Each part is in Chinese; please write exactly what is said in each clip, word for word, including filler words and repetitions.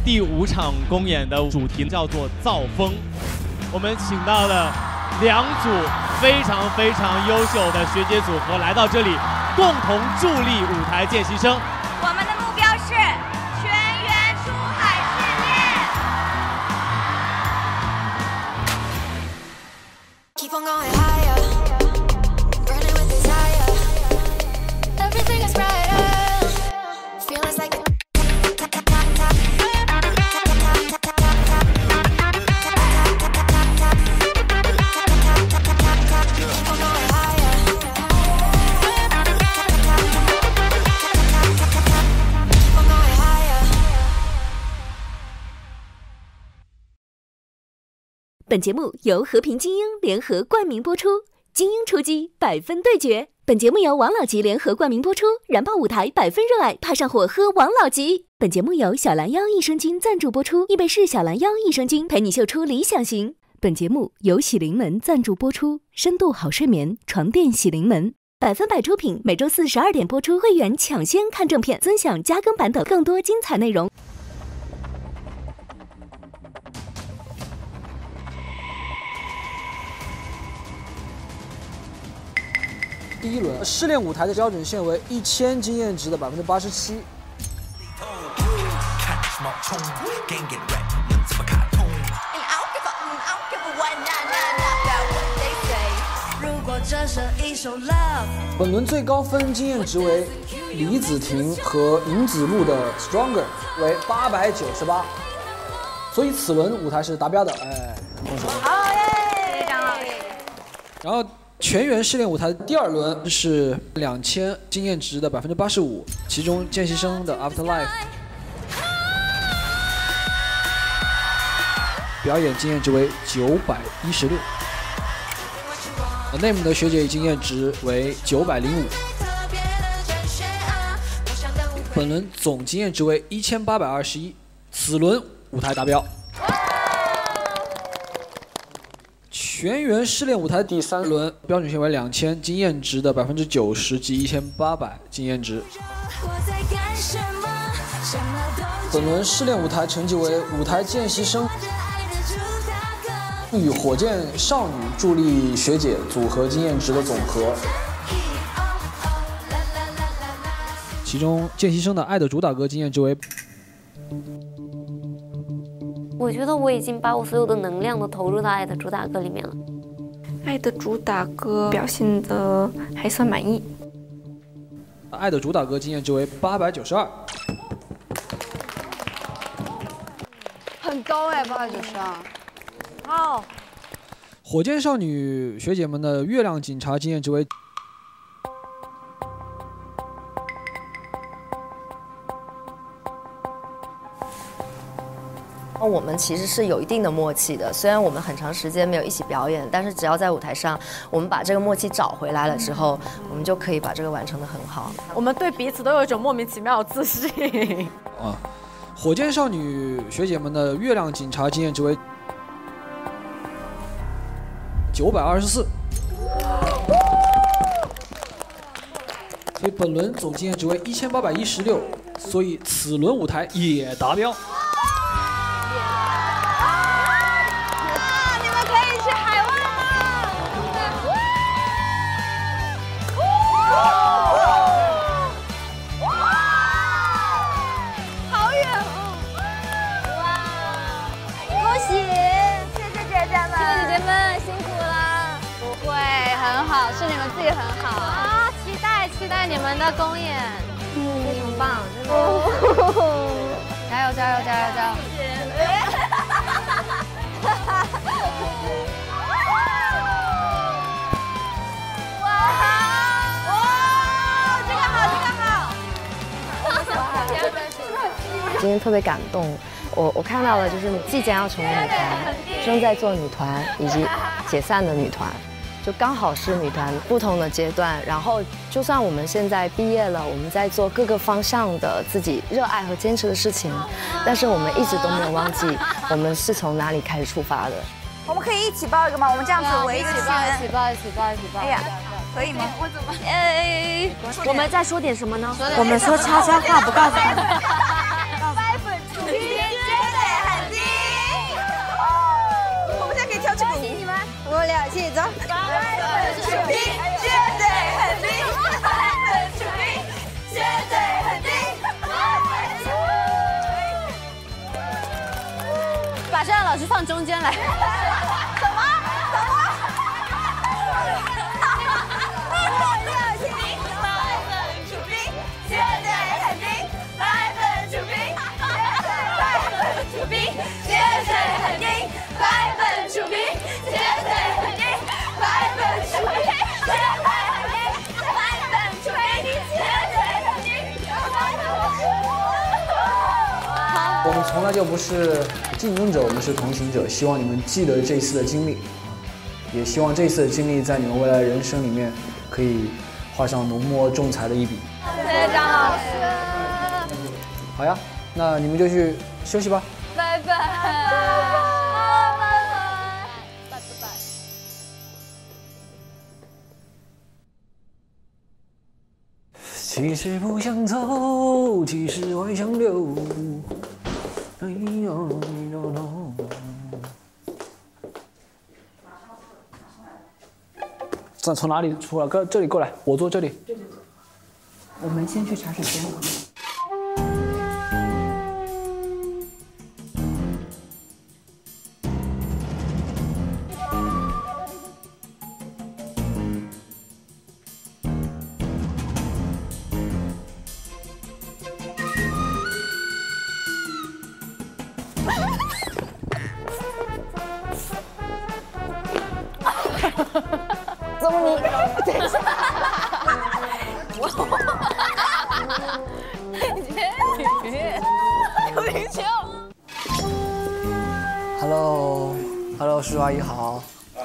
第五场公演的主题叫做造风，我们请到了两组非常非常优秀的学姐组合来到这里，共同助力舞台见习生。 我们的目标是全员出海试炼。Keep on going higher, burning with desire. Everything is brighter, feelings like. 本节目由和平精英联合冠名播出，精英出击，百分对决。本节目由王老吉联合冠名播出，燃爆舞台，百分热爱，怕上火喝王老吉。本节目由小蓝腰益生菌赞助播出，易贝氏小蓝腰益生菌陪你秀出理想型。本节目由喜临门赞助播出，深度好睡眠床垫喜临门。百分百出品，每周四十二点播出，会员抢先看正片，尊享加更版的更多精彩内容。 第一轮试炼舞台的标准线为一千经验值的百分之八十七。本轮最高分经验值为李子婷和尹子路的 Stronger 为八百九十八，所以此轮舞台是达标的。哎，恭喜！ 好耶，非常好。 然后。全员试炼舞台的第二轮是两千经验值的百分之八十五，其中见习生的 Afterlife 表演经验值为九百一十六 ，Name 的学姐经验值为九百零五，本轮总经验值为一千八百二十一，此轮舞台达标。全员试炼舞台第三轮标准线为两千，经验值的百分之九十及一千八百经验值。本轮试炼舞台成绩为舞台见习生与火箭少女助力学姐组合经验值的总和。其中见习生的《爱的主打歌》经验值为。 我觉得我已经把我所有的能量都投入到《爱的主打歌》里面了。 《爱的主打歌》表现得还算满意。 《爱的主打歌》经验值为八百九十二， 很高哎，八百九十二。 好。 火箭少女学姐们的《月亮警察》经验值为。 我们其实是有一定的默契的，虽然我们很长时间没有一起表演，但是只要在舞台上，我们把这个默契找回来了之后，我们就可以把这个完成得很好。 我们对彼此都有一种莫名其妙的自信。 啊，火箭少女学姐们的《月亮警察》经验值为九百二十四，所以本轮总经验值为一千八百一十六，所以此轮舞台也达标。 是你们自己很好啊！期待期待你们的公演， 嗯，非常棒，真的！ 加油加油加油加油！哇哇，这个好这个好！ 今天特别感动，我我看到了就是你即将要成为女团，正在做女团以及解散的女团。就刚好是女团不同的阶段，然后就算我们现在毕业了，我们在做各个方向的自己热爱和坚持的事情，但是我们一直都没有忘记我们是从哪里开始出发的。 我们可以一起抱一个吗？我们这样子围一个圈， 一起抱，一起抱，一起抱。 哎呀，可以吗？我怎么？ 哎，我们再说点什么呢？ 我们说悄悄话，不告诉他们。 百分之一。 把这样老师放中间来。什么？什么？绝对很冰，百分之冰，百分之冰，绝对很冰，百分之冰，绝对很冰，百分之冰，绝对很冰，百分之冰，绝对很冰。 我们从来就不是竞争者，我们是同行者。希望你们记得这次的经历，也希望这次的经历在你们未来人生里面可以画上浓墨重彩的一笔。 谢谢张老师。 好呀，那你们就去休息吧。 拜拜。拜拜。拜拜。 其实不想走，其实还想留。哎呦，这从哪里出来？哥，这里过来，我坐这里。 我们先去茶水间。 怎么你？等一下。我。有点球。 Hello，Hello， 叔叔阿姨好。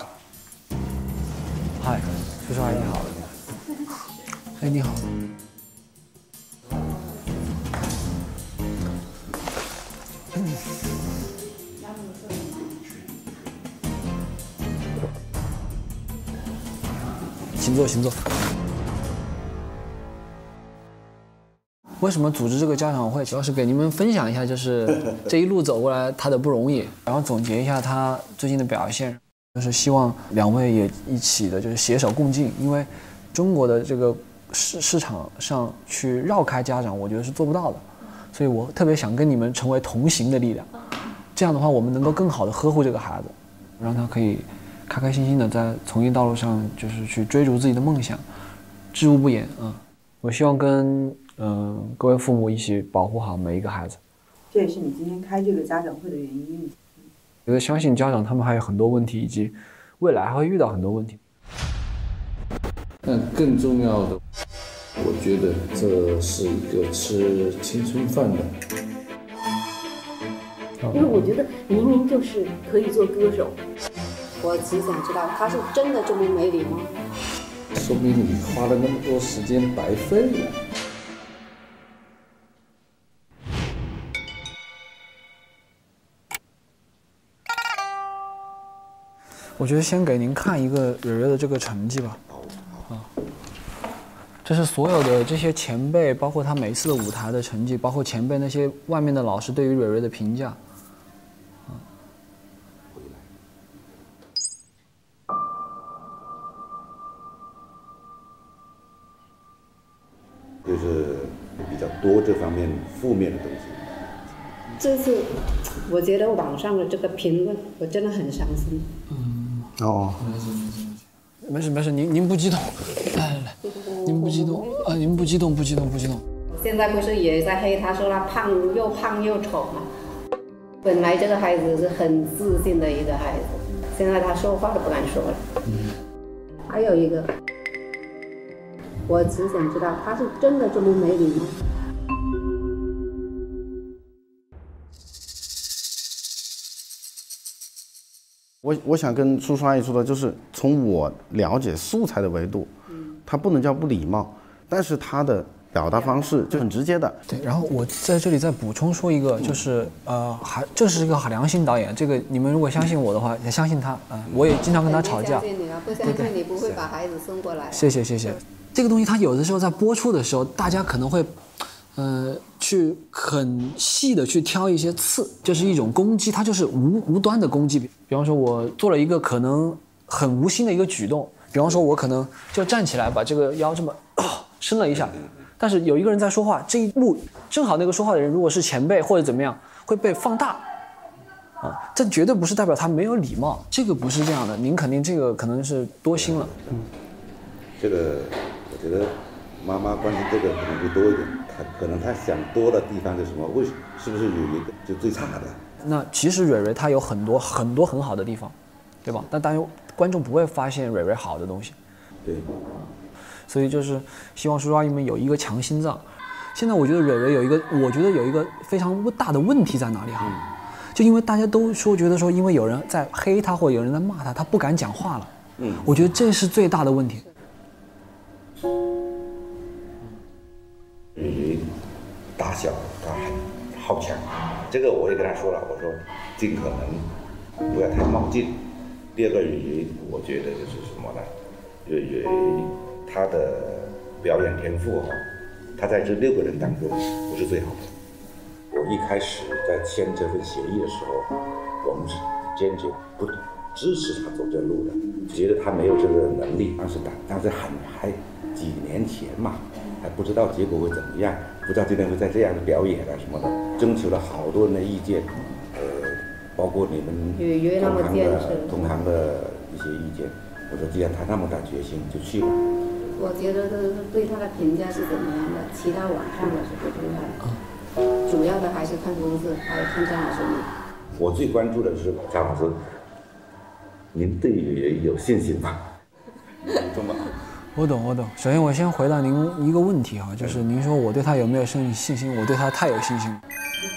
嗨，叔叔阿姨好。哎，你好。请坐，请坐。为什么组织这个家长会？主要是给你们分享一下，就是这一路走过来他的不容易，然后总结一下他最近的表现，就是希望两位也一起的，就是携手共进。因为中国的这个市市场上去绕开家长，我觉得是做不到的，所以我特别想跟你们成为同行的力量。这样的话，我们能够更好的呵护这个孩子，让他可以开开心心的在从业道路上，就是去追逐自己的梦想，知无不言啊！我希望跟嗯、呃、各位父母一起保护好每一个孩子。 这也是你今天开这个家长会的原因。 我觉得相信家长他们还有很多问题，以及未来还会遇到很多问题。 但更重要的，我觉得这是一个吃青春饭的。 因为我觉得明明就是可以做歌手。 我只想知道他是真的这么没礼貌， 说明你花了那么多时间白费了。 我觉得先给您看一个蕊蕊的这个成绩吧。啊，这是所有的这些前辈，包括他每次的舞台的成绩，包括前辈那些外面的老师对于蕊蕊的评价。 就是比较多这方面负面的东西。 这次我觉得网上的这个评论，我真的很伤心。 嗯， 哦， 没事没事，您您不激动，来来来，您不激动啊，您不激动不激动不激动。 现在不是也在黑他说他胖又胖又丑吗？本来这个孩子是很自信的一个孩子，现在他说话都不敢说了。嗯，还有一个。我只想知道他是真的这么没礼貌。 我我想跟叔叔阿姨说的就是，从我了解素材的维度，嗯，他不能叫不礼貌，但是他的表达方式就很直接的。 对，然后我在这里再补充说一个，就是呃，还这是一个良心导演，这个你们如果相信我的话，也相信他啊、呃，我也经常跟他吵架。 相信你啊，不相信你不会把孩子送过来。 谢谢谢谢。这个东西它有的时候在播出的时候，大家可能会，呃，去很细的去挑一些刺，就是一种攻击，它就是无无端的攻击。比方说，我做了一个可能很无心的一个举动，比方说，我可能就站起来把这个腰这么、呃、伸了一下，但是有一个人在说话，这一幕正好那个说话的人如果是前辈或者怎么样，会被放大， 啊，这绝对不是代表他没有礼貌，这个不是这样的。您肯定这个可能是多心了。嗯， 这个我觉得妈妈关心这个可能会多一点，她可能她想多的地方是什么？为是不是有一个就最差的？ 那其实蕊蕊她有很多很多很好的地方，对吧？但当然观众不会发现蕊蕊好的东西。 对。 所以就是希望叔叔阿姨们有一个强心脏。现在我觉得蕊蕊有一个，我觉得有一个非常大的问题在哪里哈？嗯，就因为大家都说觉得说，因为有人在黑他或者有人在骂他，他不敢讲话了。嗯，我觉得这是最大的问题。 鱼大小他很好强，这个我也跟他说了，我说尽可能不要太冒进。第二个鱼，我觉得就是什么呢？鱼鱼他的表演天赋哈，他在这六个人当中不是最好的。我一开始在签这份协议的时候，我们是坚决不支持他走这路的，觉得他没有这个能力。当时当时很还几年前嘛，还不知道结果会怎么样，不知道今天会在这样的表演啊什么的，征求了好多人的意见，呃，包括你们同行的同行的一些意见。我说既然他那么大决心，就去吧。 我觉得对他的评价是怎么样的？其他网上的是不重要的，主要的还是看公司，还有看张老师你。 我最关注的是张老师，您对于有信心吗？ 我懂，我懂。首先，我先回答您一个问题哈，就是您说我对他有没有信信心？我对他太有信心了。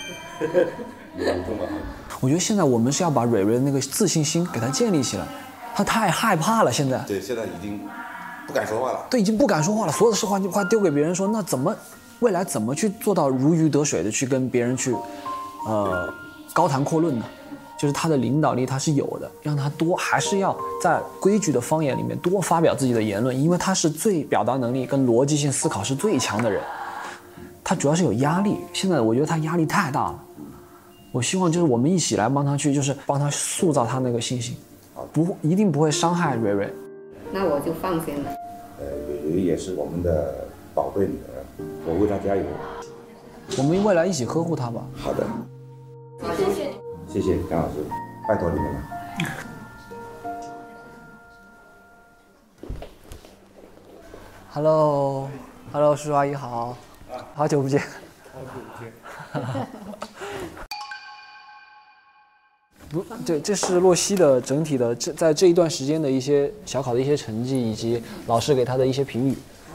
我觉得现在我们是要把蕊蕊的那个自信心给他建立起来。他太害怕了，现在。 对，现在已经不敢说话了。 对，已经不敢说话了，所有的实话话丢给别人说，那怎么未来怎么去做到如鱼得水的去跟别人去，呃，高谈阔论呢？就是他的领导力他是有的，让他多还是要在规矩的方言里面多发表自己的言论，因为他是最表达能力跟逻辑性思考是最强的人。他主要是有压力，现在我觉得他压力太大了。我希望就是我们一起来帮他去，就是帮他塑造他那个信心。不，一定不会伤害蕊蕊。 那我就放心了。 呃，蕊蕊也是我们的宝贝女儿，我为她加油。 我们未来一起呵护她吧。 好的。谢谢。谢谢张老师，拜托你们了。 Hello，Hello， 叔叔阿姨好，好久不见。 好久不见。 不，对，这是洛西的整体的这在这一段时间的一些小考的一些成绩，以及老师给他的一些评语。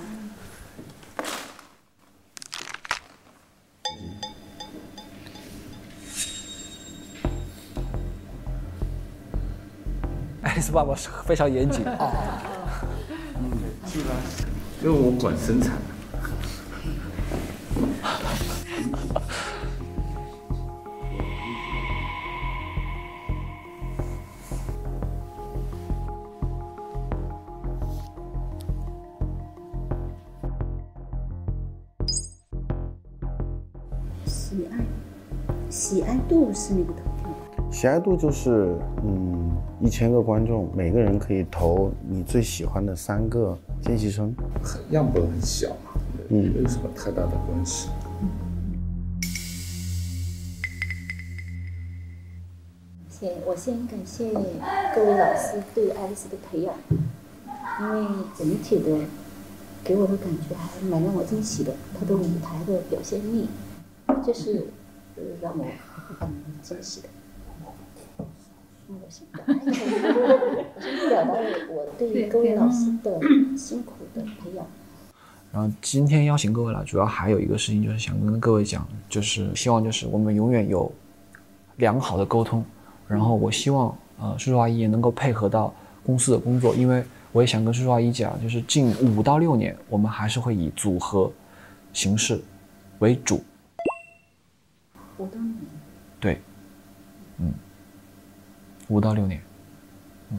爱丽丝爸爸是非常严谨啊。 嗯，是吧？因为我管生产。 喜爱，喜爱度是那个投票。 喜爱度就是，嗯，一千个观众，每个人可以投你最喜欢的三个见习生。 样本很小嘛，嗯，没有什么太大的关系。 先，我先感谢各位老师对爱丽丝的培养，因为整体的给我的感觉还蛮让我惊喜的，她的舞台的表现力。这是呃让我很惊喜的。那我先表达一下，我先表达我对各位老师的辛苦的培养。 然后今天邀请各位来，主要还有一个事情，就是想跟各位讲，就是希望就是我们永远有良好的沟通。然后我希望呃叔叔阿姨也能够配合到公司的工作，因为我也想跟叔叔阿姨讲，就是近五到六年，我们还是会以组合形式为主。 五到六年。 对，嗯，五到六年，嗯。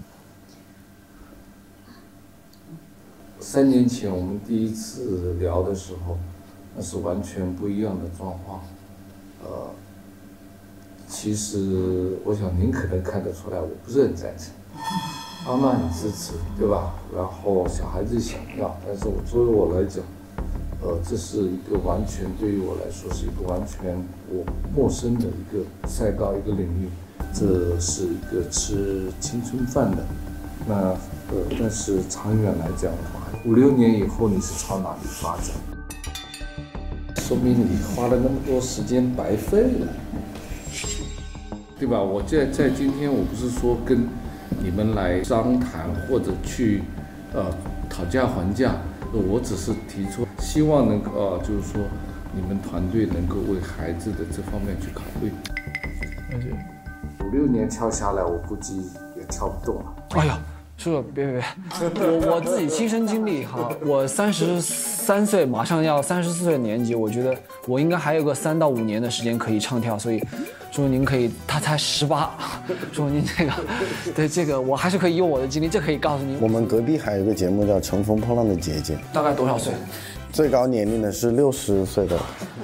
三年前我们第一次聊的时候，那是完全不一样的状况。呃，其实我想您可能看得出来，我不是很赞成。妈妈很支持，对吧？然后小孩子想要，但是我作为我来讲。呃，这是一个完全对于我来说是一个完全我陌生的一个赛道、一个领域。 这是一个吃青春饭的。那呃，但是长远来讲的话，五六年以后你是朝哪里发展？说明你花了那么多时间白费了，对吧？我在在今天，我不是说跟你们来商谈或者去呃讨价还价，我只是提出希望能够呃，就是说你们团队能够为孩子的这方面去考虑。五六年跳下来，我估计也跳不动了。 哎呀，叔叔别别别，我我自己亲身经历哈，我三十三岁，马上要三十四岁的年纪，我觉得我应该还有个三到五年的时间可以唱跳，所以叔叔您可以，他才十八，叔叔您这个，对这个我还是可以用我的经历，这可以告诉您。 我们隔壁还有一个节目叫《乘风破浪的姐姐》， 大概多少岁？ 最高年龄的是六十岁的。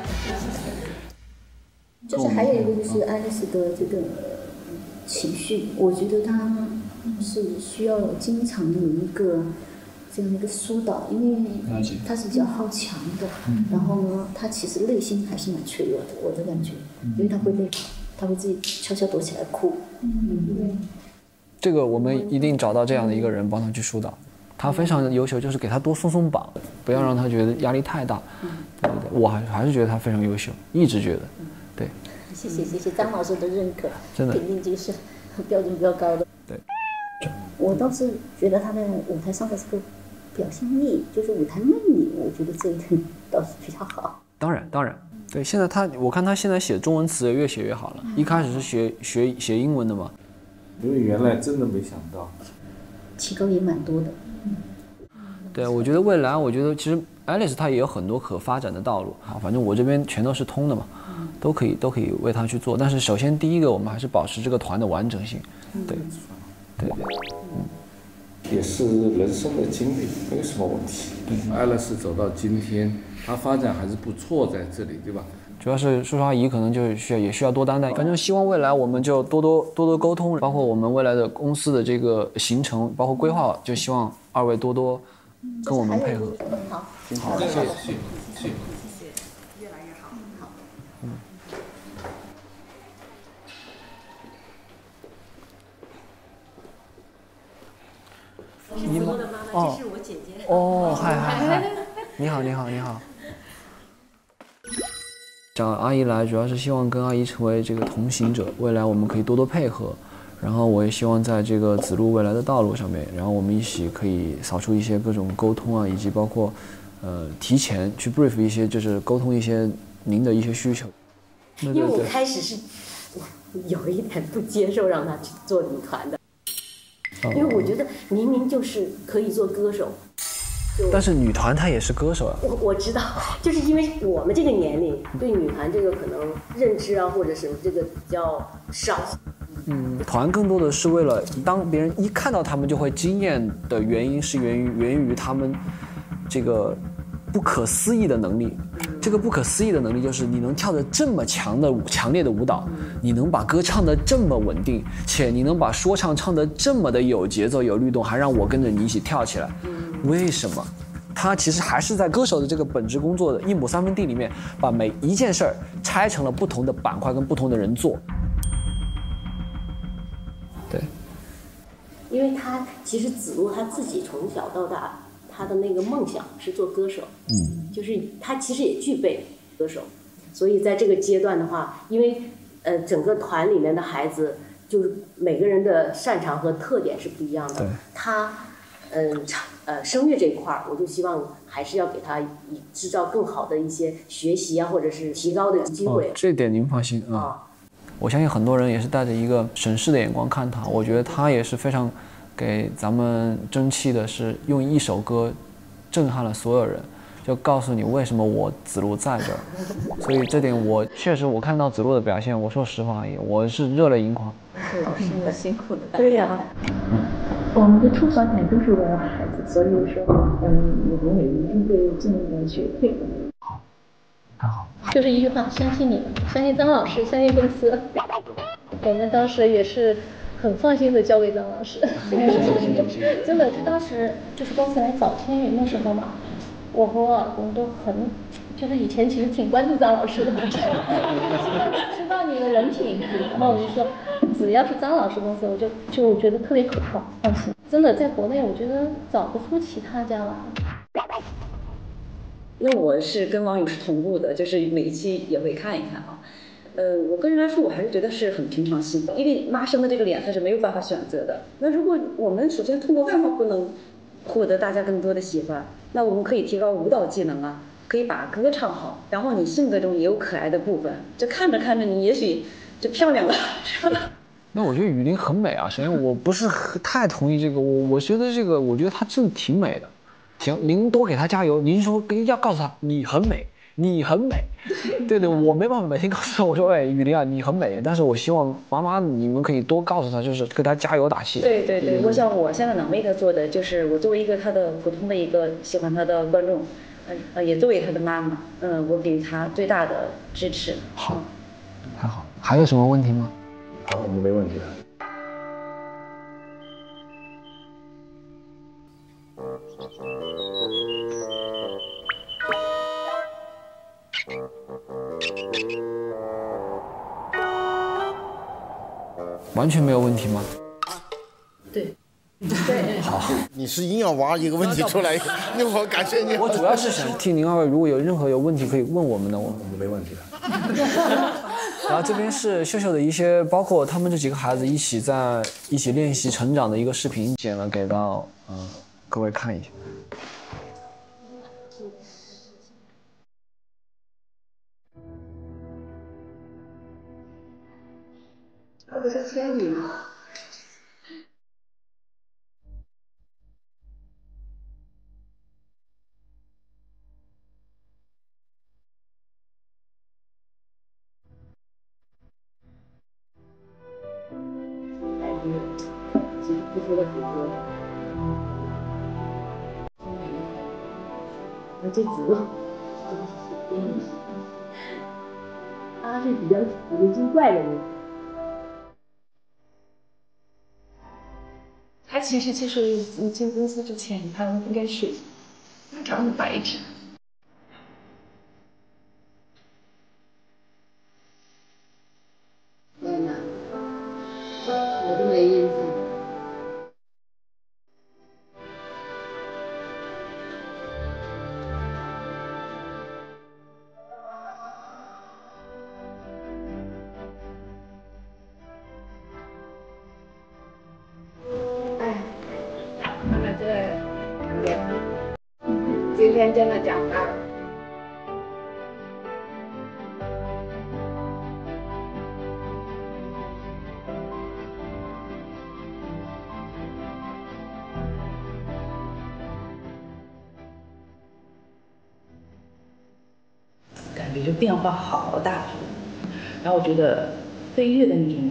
就是还有一个就是爱丽丝的这个情绪，我觉得她是需要经常有一个这样的一个疏导，因为她是比较好强的，然后呢，她其实内心还是蛮脆弱的，我的感觉，因为她会累，她会自己悄悄躲起来哭。嗯， 这个我们一定找到这样的一个人帮她去疏导。他非常优秀，就是给他多松松绑，不要让他觉得压力太大。对对对，我还还是觉得他非常优秀，一直觉得。对， 谢谢谢谢张老师的认可， 真的肯定就是标准比较高的。 对， 我倒是觉得他在舞台上的这个表现力，就是舞台魅力，我觉得这一点倒是比较好。 当然当然，对，现在他我看他现在写中文词也越写越好了，一开始是学学写英文的嘛。 因为原来真的没想到， 提高也蛮多的。 对，我觉得未来，我觉得其实 Alice 她也有很多可发展的道路啊。反正我这边全都是通的嘛，都可以都可以为她去做。但是首先第一个，我们还是保持这个团的完整性。对，对对， 嗯，也是人生的经历，没有什么问题。Alice 走到今天，她发展还是不错，在这里，对吧？ 主要是叔叔阿姨可能就需要也需要多担待，反正希望未来我们就多多多多沟通，包括我们未来的公司的这个行程，包括规划，就希望二位多多跟我们配合。 好， 好，谢谢，谢谢，谢谢， 越来越好，好。 嗯。 你子路的妈妈，这是我姐姐。 哦，嗨嗨嗨，你好，你好，你好。找阿姨来，主要是希望跟阿姨成为这个同行者，未来我们可以多多配合。然后我也希望在这个子路未来的道路上面，然后我们一起可以扫出一些各种沟通啊，以及包括，呃，提前去 brief 一些，就是沟通一些您的一些需求。 因为我开始是有一点不接受让他去做女团的，因为我觉得明明就是可以做歌手。 但是女团她也是歌手啊。 我我知道，就是因为我们这个年龄对女团这个可能认知啊，或者是这个比较少。 嗯，团更多的是为了当别人一看到他们就会惊艳的原因，是源于源于他们这个不可思议的能力。这个不可思议的能力就是你能跳得这么强的强烈的舞蹈，你能把歌唱得这么稳定，且你能把说唱唱得这么的有节奏有律动，还让我跟着你一起跳起来。为什么？他其实还是在歌手的这个本职工作的一亩三分地里面，把每一件事儿拆成了不同的板块跟不同的人做。对， 因为他其实子路他自己从小到大，他的那个梦想是做歌手，嗯，就是他其实也具备歌手，所以在这个阶段的话，因为呃整个团里面的孩子，就是每个人的擅长和特点是不一样的， 对， 他嗯呃声乐这一块，我就希望还是要给他以制造更好的一些学习啊，或者是提高的机会。 哦、这点您放心啊。嗯我相信很多人也是带着一个审视的眼光看他，我觉得他也是非常给咱们争气的，是用一首歌震撼了所有人，就告诉你为什么我子路在这儿。所以这点我确实，我看到子路的表现，我说实话而已，我是热泪盈眶。 是老师们辛苦的。 对呀、啊， 我们的出发点都是为了孩子，所以说，嗯，我们也一定会尽力的去配合。 好， 就是一句话，相信你们，相信张老师，相信公司。我们当时也是很放心的交给张老师。真的，当时就是公司来找天云的时候嘛，我和我老公都很，就是以前其实挺关注张老师的，知道你的人品，然后我就说， 只要是张老师公司，我就就觉得特别可靠，放心。真的在国内，我觉得找不出其他家了。 因为我是跟网友是同步的，就是每一期也会看一看啊。呃，我个人来说，我还是觉得是很平常心的，因为妈生的这个脸她是没有办法选择的。那如果我们首先通过外貌不能获得大家更多的喜欢，那我们可以提高舞蹈技能啊，可以把歌唱好，然后你性格中也有可爱的部分，就看着看着你也许就漂亮了，是吧？ 那我觉得雨林很美啊。首先我不是太同意这个，我我觉得这个，我觉得她真的挺美的。行，您多给她加油。您说要告诉她你很美，你很美。对对，我没办法每天告诉她，我说哎，雨林啊，你很美。但是我希望妈妈你们可以多告诉她，就是给她加油打气。 对对对，我想我现在能为她做的，就是我作为一个她的普通的一个喜欢她的观众，呃也作为她的妈妈，嗯、呃，我给她最大的支持。 好，还好。还有什么问题吗？ 好，我们没问题了。 完全没有问题吗？ 对，对， 好， 你是硬要挖一个问题出来，那我感谢你。 我主要是想听您二位，如果有任何有问题可以问我们的，我我们没问题的。 然后这边是秀秀的一些，包括他们这几个孩子一起在一起练习成长的一个视频，剪了给到嗯、呃、各位看一下。 这不是千羽吗？其实付出了很多，那这子路，嗯，他是比较古灵精怪的人。 他其实就是你进公司之前，他应该是长得白一点。 天哪，我都没印象。 妈妈这脸，今天真的长大了。 感觉就变化好大，然后我觉得飞跃的那种。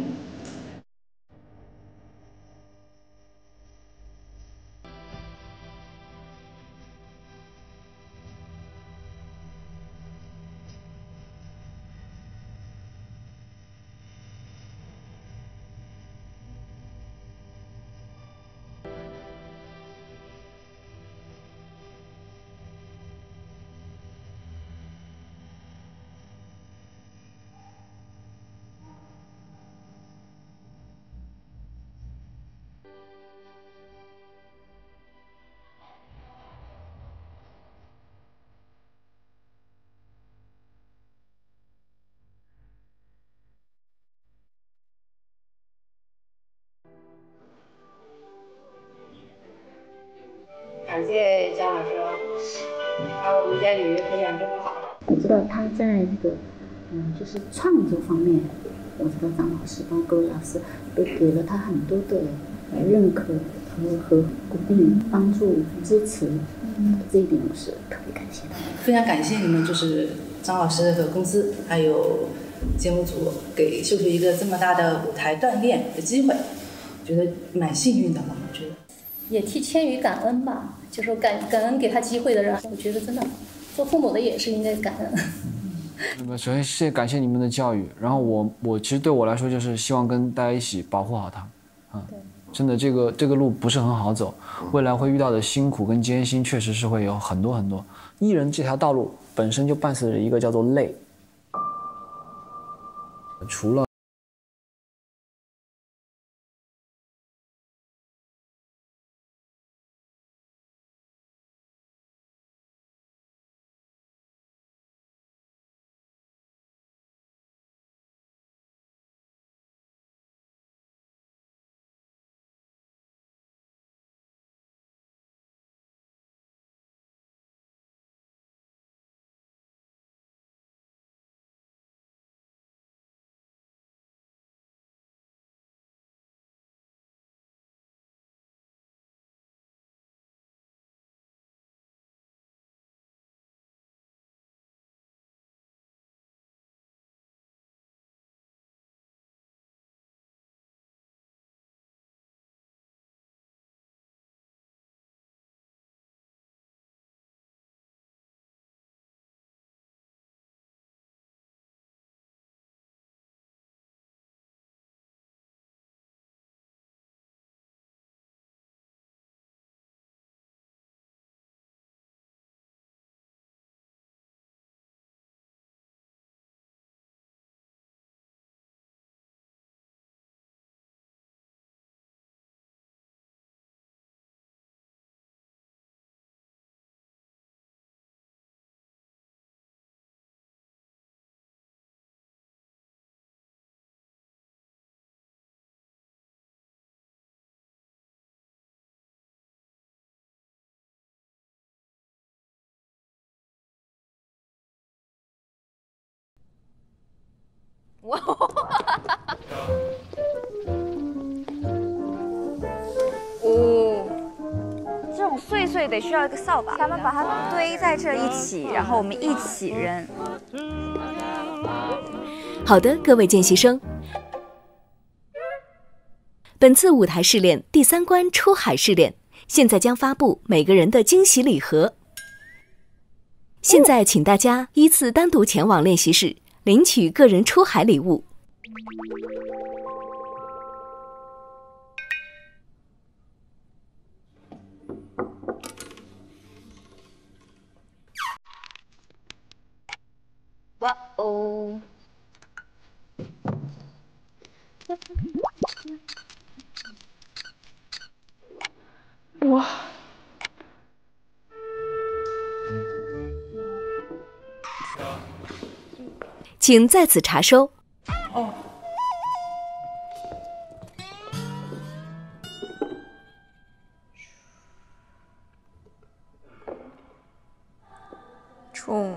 感谢张老师，把我们家女培养这么好。我知道他在那个，嗯，就是创作方面，我知道张老师包括各位老师都给了他很多的认可和和鼓励、帮助、支持，嗯，这一点我是特别感谢他。 非常感谢你们，就是张老师和公司还有节目组给秀秀一个这么大的舞台锻炼的机会，觉得蛮幸运的嘛，我觉得。 也替千羽感恩吧，就说感感恩给他机会的人，我觉得真的做父母的也是应该感恩。 那么首先谢谢感谢你们的教育，然后我我其实对我来说就是希望跟大家一起保护好他，啊，真的这个这个路不是很好走，未来会遇到的辛苦跟艰辛确实是会有很多很多。艺人这条道路本身就伴随着一个叫做累，除了哇！ 哦，这种碎碎得需要一个扫把，咱们把它堆在这一起，然后我们一起扔。 好的，各位见习生，本次舞台试炼第三关出海试炼，现在将发布每个人的惊喜礼盒。现在请大家依次单独前往练习室领取个人出海礼物。 哇哦！ 哇！ 请在此查收。 哦。 冲。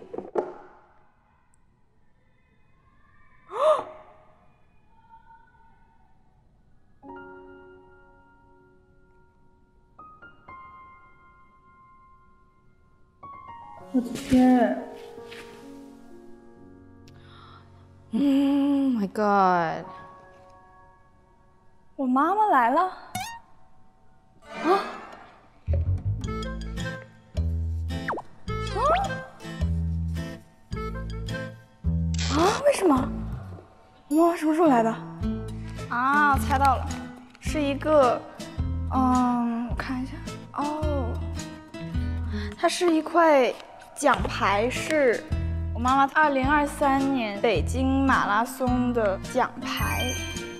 我的天！ Oh my god！ 我妈妈来了！啊！啊！啊！为什么？我妈妈什么时候来的？啊，猜到了，是一个，嗯，我看一下，哦，它是一块奖牌，是。 我妈妈二零二三年北京马拉松的奖牌，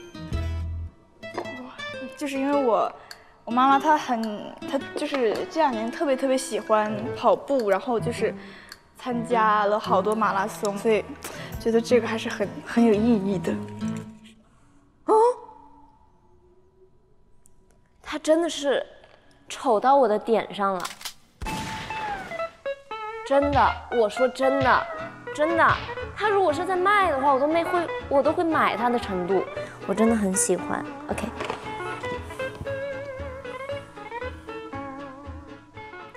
哇，就是因为我，我妈妈她很，她就是这两年特别特别喜欢跑步，然后就是参加了好多马拉松，所以觉得这个还是很很有意义的。 哦，她真的是瞅到我的点上了。 真的，我说真的，真的，他如果是在卖的话，我都没会，我都会买它的程度，我真的很喜欢。OK， 嗯，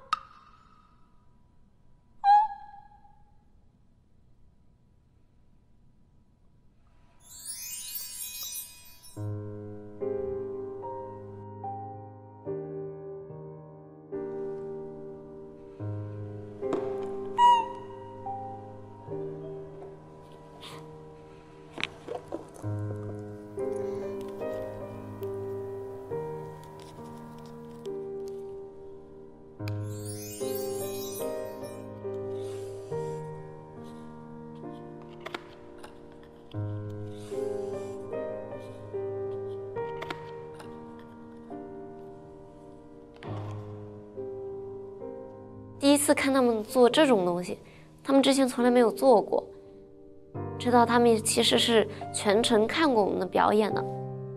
第一次看他们做这种东西，他们之前从来没有做过。知道他们其实是全程看过我们的表演的，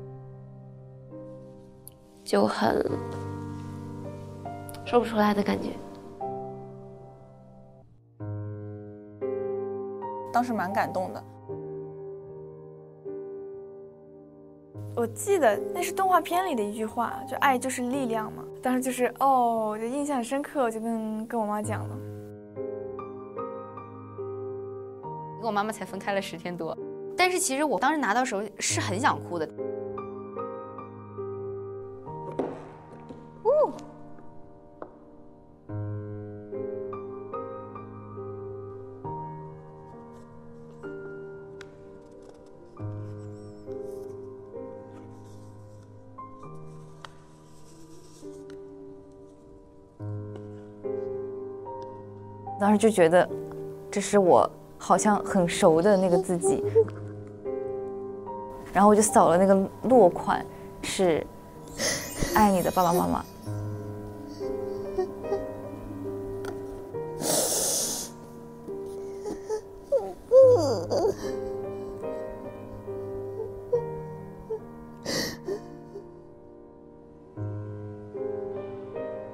就很说不出来的感觉。 当时蛮感动的。我记得那是动画片里的一句话，就爱就是力量嘛。当时就是哦，就印象很深刻，我就跟跟我妈讲了。 跟我妈妈才分开了十天多，但是其实我当时拿到手是很想哭的。 哦， 当时就觉得，这是我好像很熟的那个自己，然后我就扫了那个落款，是爱你的爸爸妈妈。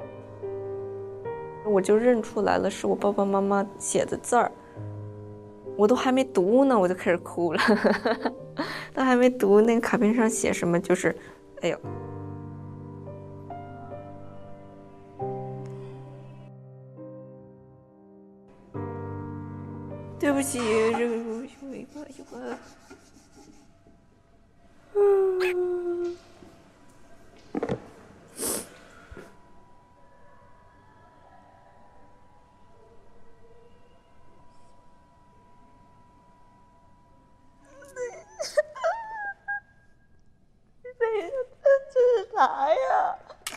我就认出来了，是我爸爸妈妈写的字儿。 我都还没读呢，我就开始哭了，都还没读，那个卡片上写什么就是，哎呦。对不起，这个有一个有个，嗯。这是啥呀？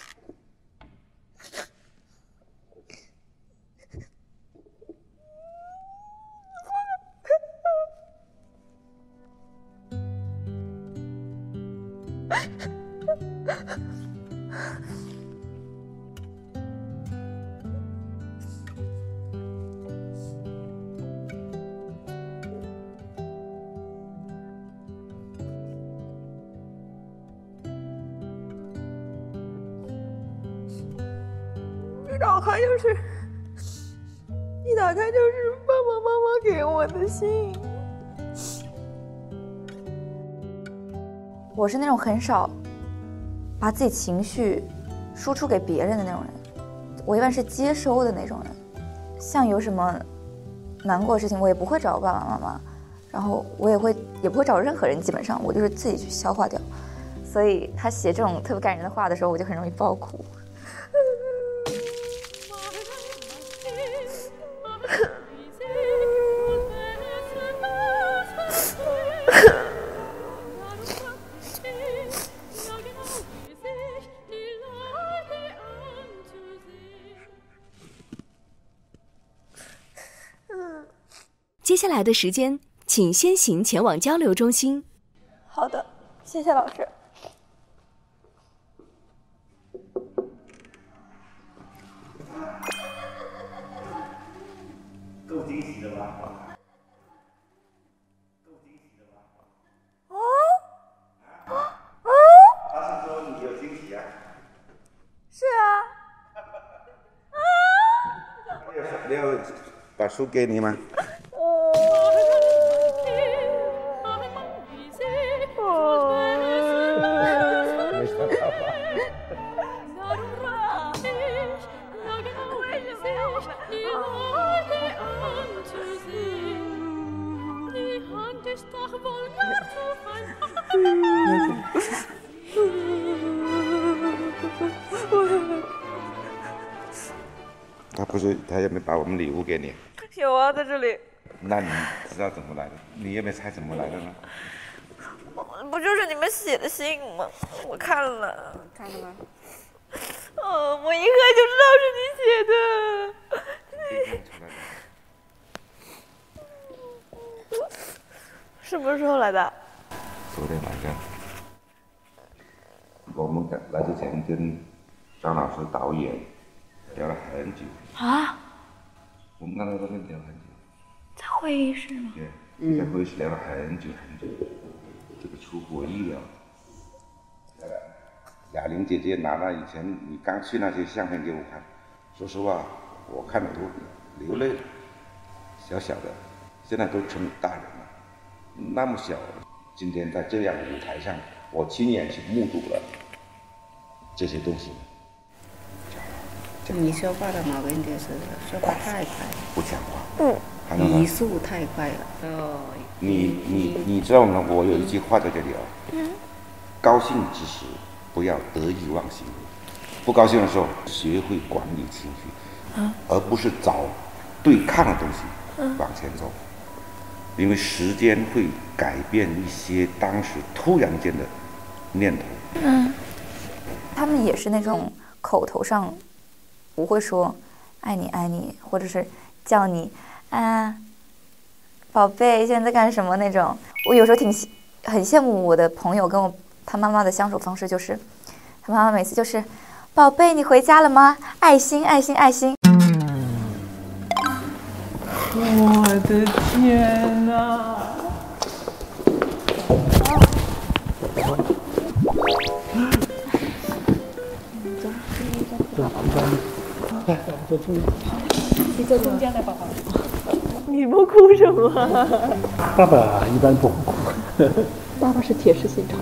一打开就是，一打开就是爸爸妈妈给我的信。 我是那种很少把自己情绪输出给别人的那种人，我一般是接收的那种人。像有什么难过的事情，我也不会找爸爸妈妈，然后我也会也不会找任何人，基本上我就是自己去消化掉。所以他写这种特别感人的话的时候，我就很容易爆哭。 接下来的时间，请先行前往交流中心。 好的，谢谢老师。 够惊喜的吧？够惊喜的吧？ 啊啊啊！ 他是说你有惊喜啊？ 是啊。啊！ 没有把书给你吗？他不是，他有没有把我们礼物给你？ 有啊，在这里。 那你知道怎么来的？你有没有猜怎么来的呢？ 不就是你们写的信吗？我看了。 看了吗？ 哦，我一看就知道是你写的。什么时候来的？ 昨天晚上，我们来之前跟张老师导演聊了很久。 啊？ 我们刚才在那边聊很久。 在会议室吗？ 对，在会议室聊了很久很久，这个出乎我意料。雅玲姐姐拿了以前你刚去那些相片给我看，说实话，我看了都流泪了。小小的，现在都成大人了，那么小，今天在这样的舞台上，我亲眼去目睹了这些东西。 你说话的毛病就是说话太快， 不讲话， 嗯，语速太快了。哦， 你你你知道吗？我有一句话在这里啊，嗯，高兴之时不要得意忘形，不高兴的时候学会管理情绪，嗯，而不是找对抗的东西往前走，因为时间会改变一些当时突然间的念头。 嗯，他们也是那种口头上不会说爱你爱你，或者是叫你啊宝贝现在在干什么那种。我有时候挺很羡慕我的朋友跟我他妈妈的相处方式，就是他妈妈每次就是宝贝你回家了吗？爱心爱心爱心。 我的天哪！ 你坐中间来，宝宝。 你不哭什么？ 爸爸一般不会哭。 爸爸是铁石心肠。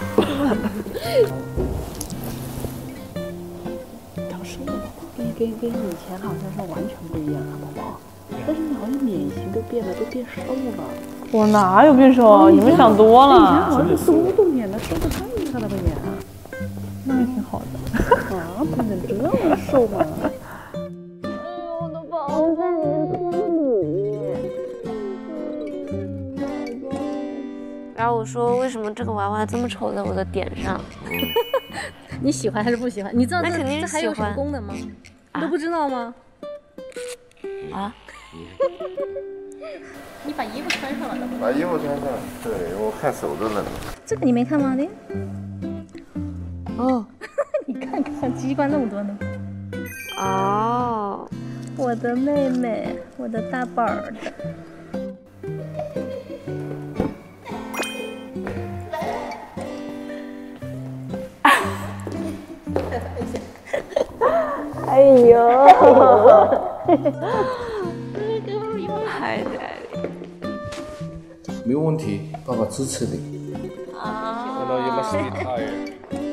长瘦了， 跟跟跟以前好像是完全不一样，宝宝。但是你好像脸型都变了，都变瘦了。 我哪有变瘦？你们想多了。 以前好像是嘟嘟脸的，瘦的太厉害了吧你？ 那也挺好的。 啊，不能这么瘦嘛！ 哎呦，我的宝宝在里面哭你。然后我说，为什么这个娃娃这么丑在我的点上？ 你喜欢还是不喜欢？你知道这那肯定是这还有什么喜欢功能吗？你都不知道吗？ 啊？ 你把衣服穿上了， 把衣服穿上，对我看手都冷了。 这个你没看吗？你哦，你看看机关那么多呢。 哦， 我的妹妹，我的大宝儿的。哎呦， 太在没问题，爸爸支持你。 啊！ You must be tired.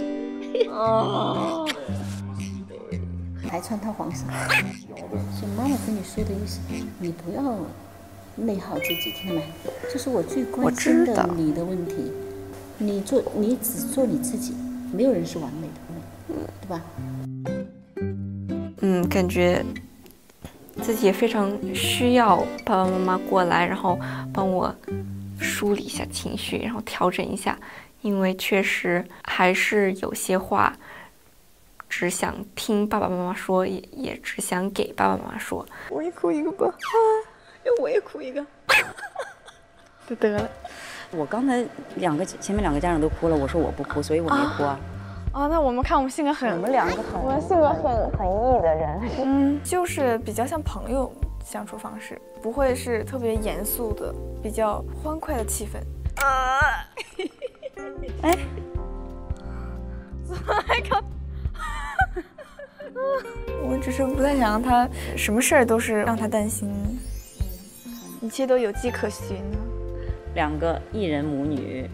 哦。 还穿套黄衫。所以妈妈跟你说的意思，你不要内耗自己，听到没？这是我最关心的你的问题。你做，你只做你自己，没有人是完美的，对吧？ 嗯，感觉自己也非常需要爸爸妈妈过来，然后帮我梳理一下情绪，然后调整一下，因为确实还是有些话只想听爸爸妈妈说，也也只想给爸爸妈妈说。 我也哭一个吧，啊，要我也哭一个，就得了。 我刚才两个前面两个家长都哭了，我说我不哭，所以我没哭啊。 啊，那我们看我们性格很， 我们两个很， 我们性格很很 E 的人， 嗯，就是比较像朋友相处方式，不会是特别严肃的，比较欢快的气氛。啊，哎，怎么还搞？我只是不太想让他什么事儿都是让他担心，一切都有迹可循。 两个一人母女。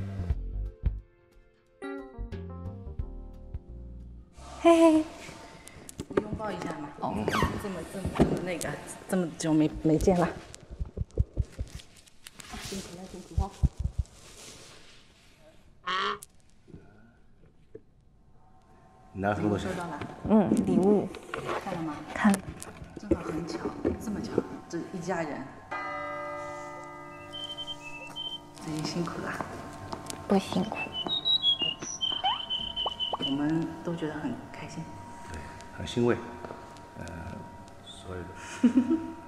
嘿嘿，拥抱一下嘛。哦，这么这么这么那个，这么久没没见了。辛苦了，辛苦了。 你拿什么东西？ 收到了。 嗯，礼物。 看了吗？ 看。 正好很巧，这么巧，这一家人。最近辛苦了。 不辛苦。 我们都觉得很开心， 对，很欣慰，呃，所有的。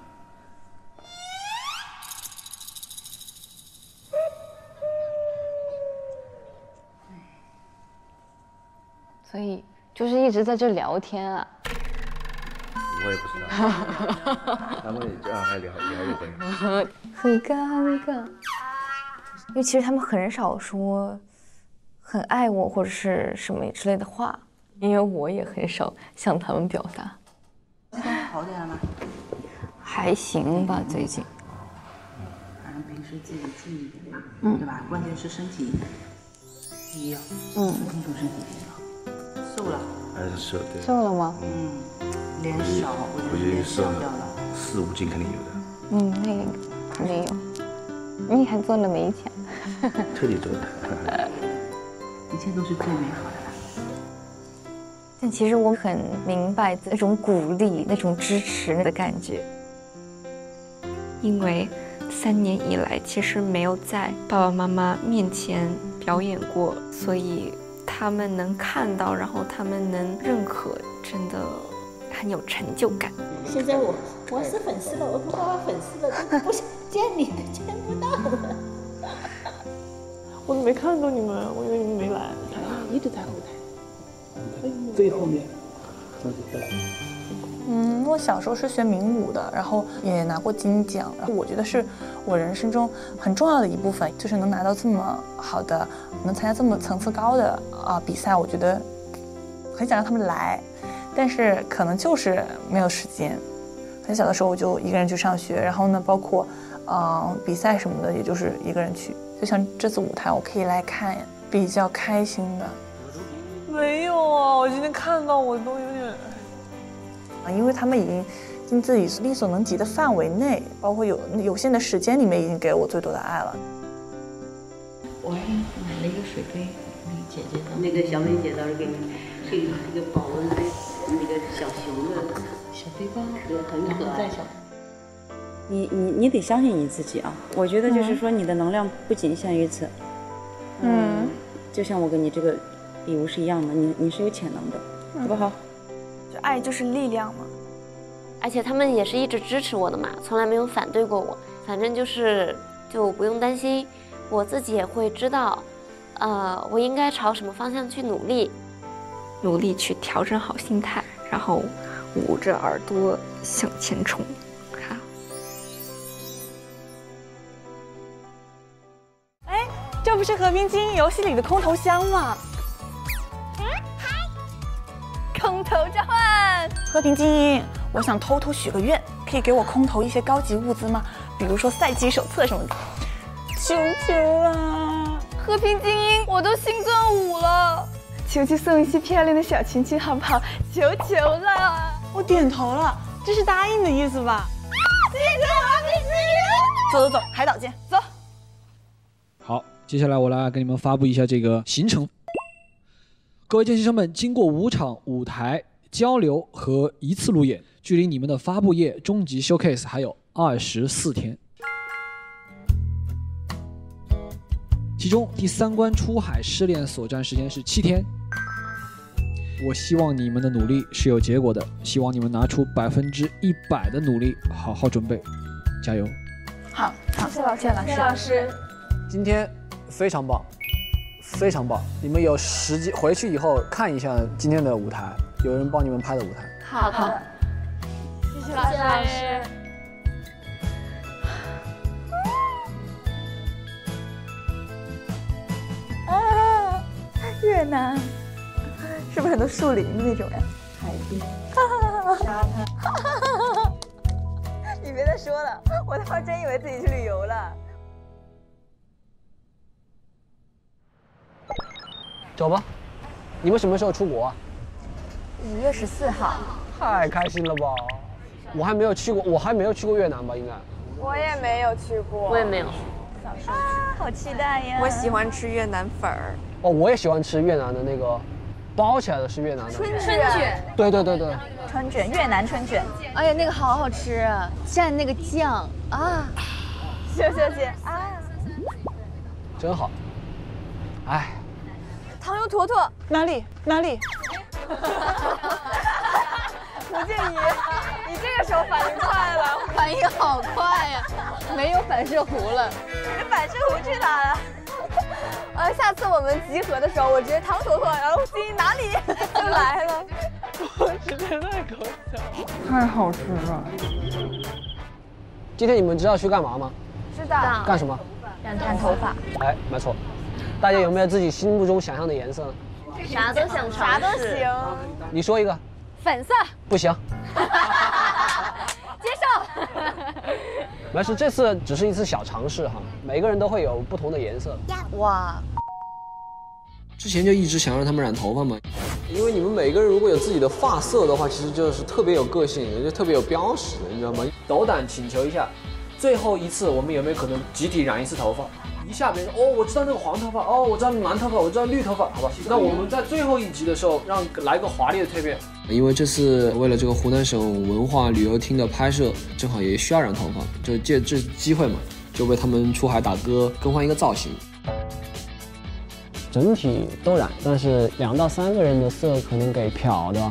所以就是一直在这聊天啊。 我也不知道，他们这样还聊聊一会， 很尴尬，因为其实他们很少说很爱我或者是什么之类的话，因为我也很少向他们表达。 现在好点了吗？ 还行吧，最近。 反正平时自己注意点， 嗯， 对吧？关键是身体必要， 嗯， 听从身体必要。瘦了？ 还是瘦对。 瘦了吗？ 嗯，脸少，我觉得脸瘦小掉了。 四五斤肯定有的。 嗯，那个肯定有。你还做了美甲？ 特地做的。 一切都是最美好的了。 但其实我很明白那种鼓励、那种支持的感觉， 因为三年以来其实没有在爸爸妈妈面前表演过，所以他们能看到，然后他们能认可，真的很有成就感。 现在我我是粉丝了，我不光粉丝了，都不想见你，见不到了。 我都没看到你们，我以为你们没来。 一直在后台， 最后面。 嗯，我小时候是学民舞的，然后也拿过金奖，然后我觉得是我人生中很重要的一部分，就是能拿到这么好的，能参加这么层次高的啊、呃、比赛，我觉得很想让他们来，但是可能就是没有时间， 很小的时候我就一个人去上学，然后呢，包括嗯、呃、比赛什么的，也就是一个人去。就像这次舞台，我可以来看比较开心的。 没有啊，我今天看到我都有点， 啊，因为他们已经尽自己力所能及的范围内，包括有有限的时间里面，已经给我最多的爱了。 我还买了一个水杯，那个姐姐的，那个小美姐倒是给你，是一个一个保温杯，那个小熊的小背包，对，很可爱。 你你你得相信你自己啊！我觉得就是说，你的能量不仅限于此。嗯，嗯就像我跟你这个礼物是一样的，你你是有潜能的，嗯、好不好？ 就爱就是力量嘛。 而且他们也是一直支持我的嘛，从来没有反对过我。反正就是就不用担心，我自己也会知道，呃，我应该朝什么方向去努力， 努力去调整好心态，然后捂着耳朵向前冲。 这不是《和平精英》游戏里的空投箱吗？空投召唤，和平精英，我想偷偷许个愿，可以给我空投一些高级物资吗？比如说赛季手册什么的。求求啦！和平精英，我都星钻五了，求求送一些漂亮的小裙裙好不好？求求啦！我点头了，这是答应的意思吧？谢谢和平精英。走走走，海岛见，走。 好。接下来我来给你们发布一下这个行程。各位见习生们，经过五场舞台交流和一次路演，距离你们的发布夜终极 showcase 还有二十四天。其中第三关出海试炼所占时间是七天。我希望你们的努力是有结果的，希望你们拿出百分之一百的努力，好好准备，加油！ 好，好，谢谢老师，谢谢老师。 今天非常棒，非常棒！你们有时间回去以后看一下今天的舞台，有人帮你们拍的舞台。 好的，谢谢老师。啊，越南是不是很多树林的那种呀？海边、沙滩。你别再说了，我他妈真以为自己去旅游了。 走吧，你们什么时候出国啊？ 五月十四号。 太开心了吧！我还没有去过，我还没有去过越南吧？应该。 我也没有去过。 我也没有。 想说啊，好期待呀！ 我喜欢吃越南粉儿。 哦，我也喜欢吃越南的那个，包起来的是越南的春卷。 对对对对。 春卷，越南春卷。哎呀，那个好好吃啊，蘸那个酱啊。谢谢谢啊。 真好。哎。 糖油坨坨哪里哪里？胡建怡，你这个时候反应快了， 反应好快呀、啊，没有反射弧了。 你的反射弧去哪了？呃，下次我们集合的时候，我直接糖坨坨，然后建议哪里就来了。 我真的太搞笑了， 太好吃了。 今天你们知道去干嘛吗？ 知道。 干什么？ 染烫头发。 哎，没错。大家有没有自己心目中想象的颜色呢？ 啥都想尝试， 啥都行。 你说一个。 粉色。 不行。 接受。 没事，这次只是一次小尝试哈，每个人都会有不同的颜色。 哇。 之前就一直想让他们染头发嘛，因为你们每个人如果有自己的发色的话，其实就是特别有个性，就特别有标识的，你知道吗？斗胆请求一下，最后一次我们有没有可能集体染一次头发？一下别人哦，我知道那个黄头发，哦，我知道蓝头发，我知道绿头发，好吧？那我们在最后一集的时候，让来个华丽的蜕变。因为这次为了这个湖南省文化旅游厅的拍摄，正好也需要染头发，就借这机会嘛，就为他们出海打歌更换一个造型。整体都染，但是两到三个人的色可能给漂的。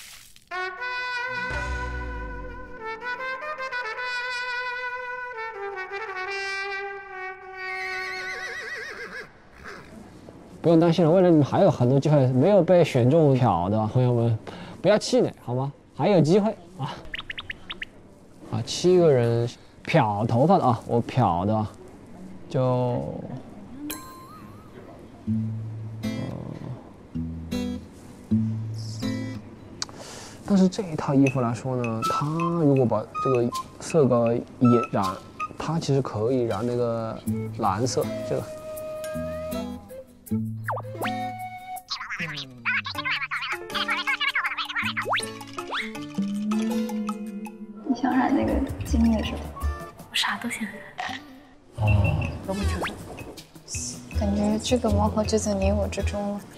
不用担心了，为了你们还有很多机会没有被选中漂的朋友们，不要气馁好吗？还有机会啊！啊，七个人漂头发的啊，我漂的就，呃， 但是这一套衣服来说呢，它如果把这个色膏也染，它其实可以染那个蓝色，这个。 你想染那个金的是吧？我啥都想染。 哦， 都不成。感觉这个毛盒就在你我之中了。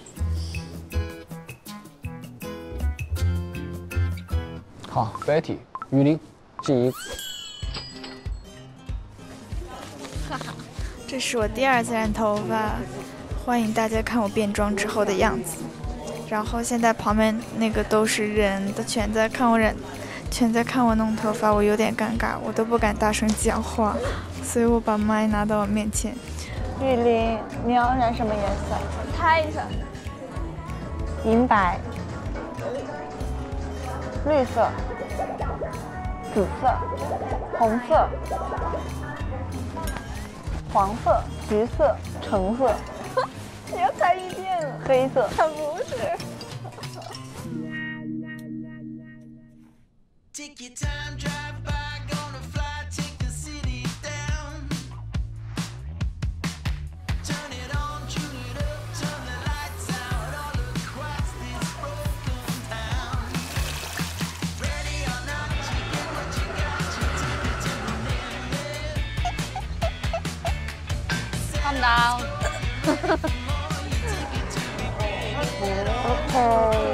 好 ，Betty， 雨林，静怡。 哈哈，这是我第二次染头发，欢迎大家看我变装之后的样子。然后现在旁边那个都是人，都全在看我染，全在看我弄头发，我有点尴尬，我都不敢大声讲话，所以我把麦拿到我面前。雨林，你要染什么颜色？猜一下。银白、绿色、紫色、红色、黄色、橘色、橙色。你要猜一遍了。黑色。不是。 Calm down. Okay.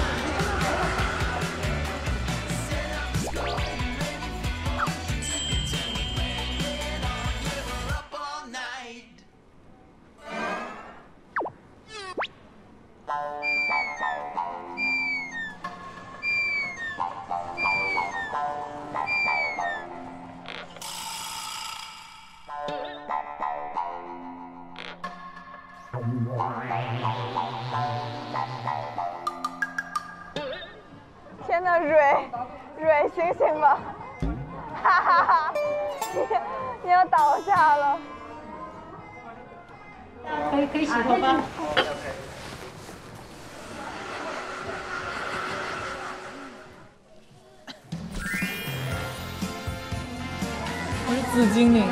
天呐，蕊，蕊，醒醒吧！哈哈哈，你你要倒下了。 可以可以洗头发。 我是紫精灵，